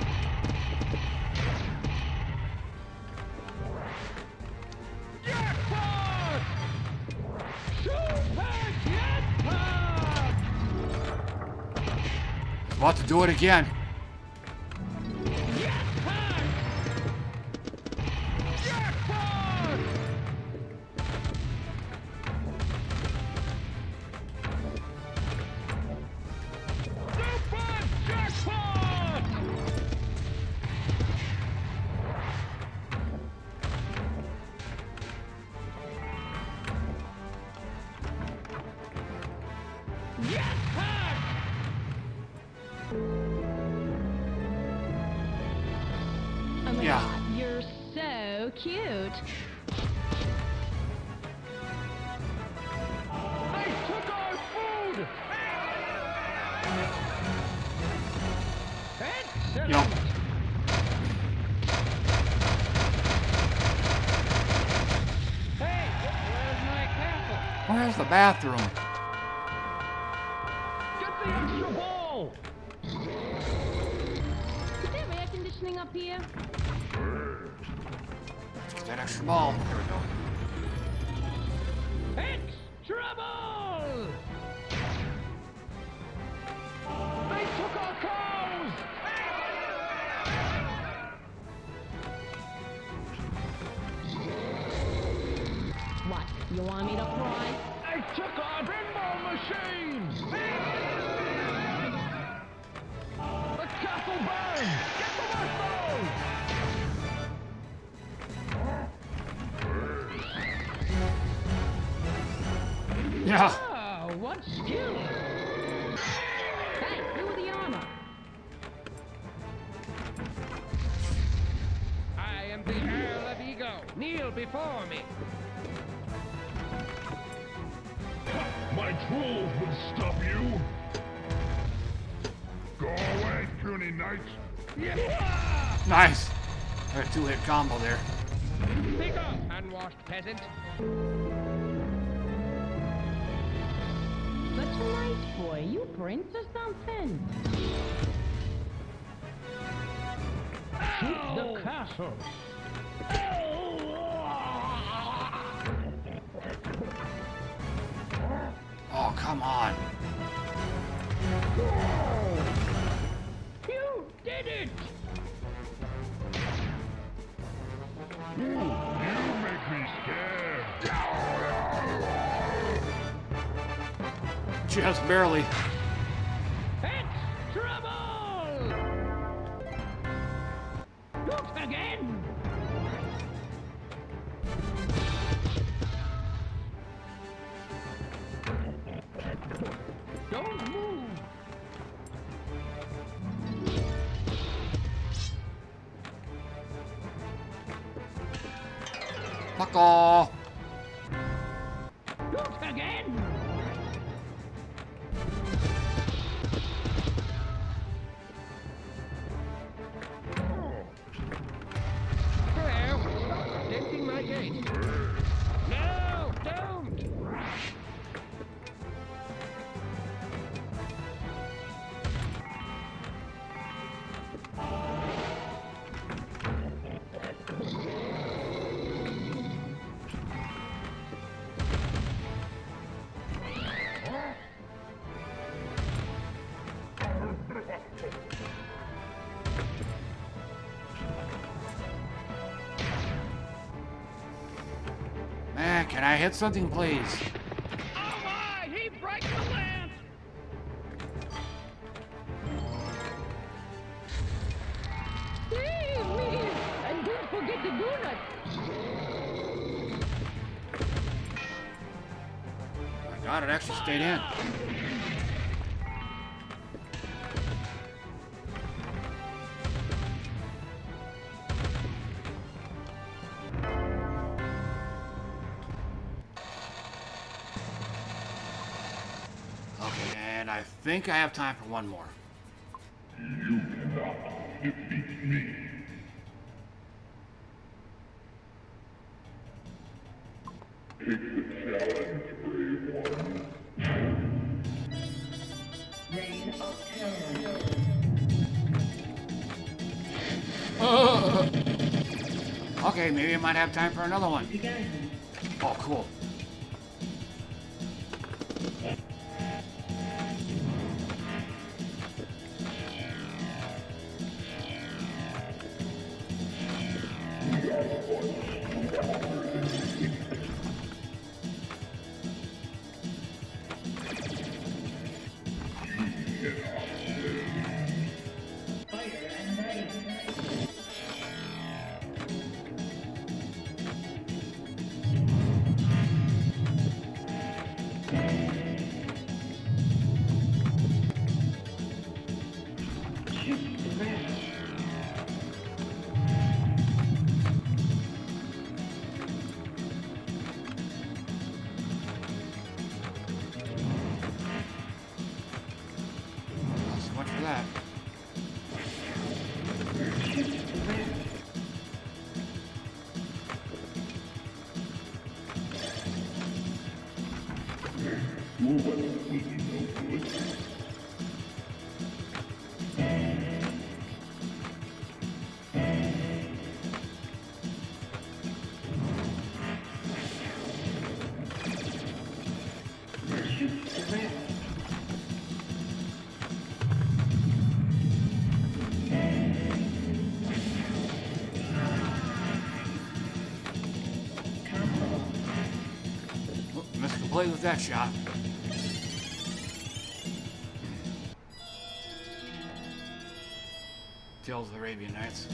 Jackpot! Super Jackpot! About to do it again. Jackpot! Jackpot! Super Jackpot! Jackpot! Oh my Yeah. god, you're so cute. Excellent. Yup. Hey, where's my castle? Where's the bathroom? Get the extra ball! Is there air conditioning up here? Let's get that extra ball. There we go. Extra ball! They took our cows! What? You want me to cry? They took our pinball machine! The castle burned! Get the lifeboat! Yeah. Oh, what skill! Hey, you with the armor. I am the Earl of Ego. Kneel before me. My trolls would stop you. Go away, puny knight. Yeah! Nice. A two-hit combo there. Pick up, unwashed peasant. Such a nice boy. You prince or something? Shoot the castle. Oh, come on. You did it! You make me scared. Just barely. It's trouble! Look again! Don't move! Fuck off. Look again! Claire, stop denting my gate. No, don't! Man, can I hit something, please? Oh my! He breaks the lamp! Save me! And don't forget the donut. My God, it actually stayed in. Okay, and I think I have time for one more. You cannot defeat me. Take the challenge, brave one. Reign of terror. Okay, maybe I might have time for another one. Oh, cool. So much for that. Your weapon will do no good. Missed completely with that shot. Tales of the Arabian Nights.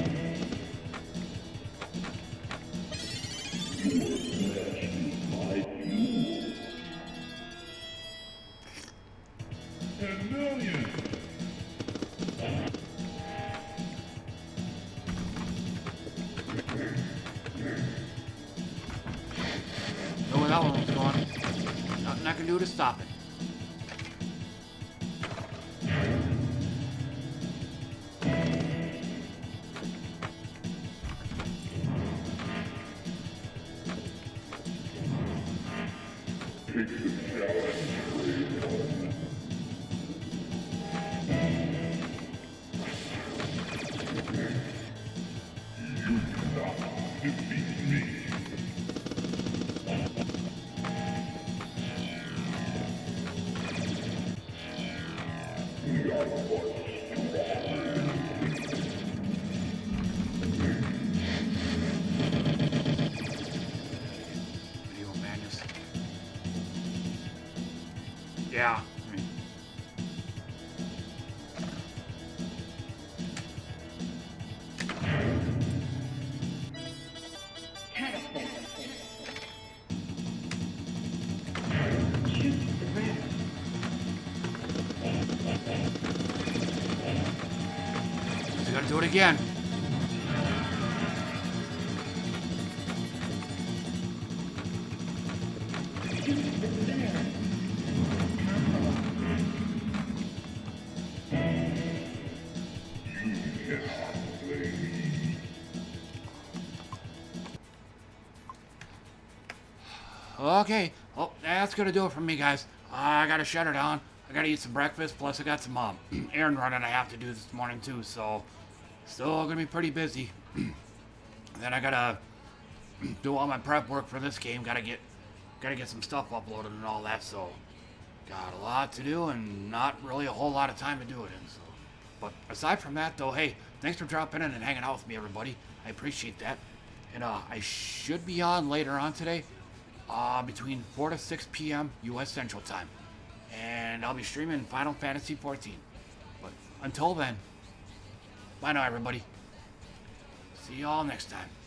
Know where that one was going. Nothing I can do to stop it. Yeah. You gotta do it again. Okay, well, that's gonna do it for me, guys. I gotta shut her down. I gotta eat some breakfast, plus I got some errand running I have to do this morning too, so still gonna be pretty busy. Then I gotta do all my prep work for this game. Gotta get some stuff uploaded and all that, so got a lot to do and not really a whole lot of time to do it in. So, but aside from that, though, hey, thanks for dropping in and hanging out with me, everybody. I appreciate that. And I should be on later on today. Between 4 to 6 p.m. U.S. Central Time. And I'll be streaming Final Fantasy XIV. But until then, bye now, everybody. See y'all next time.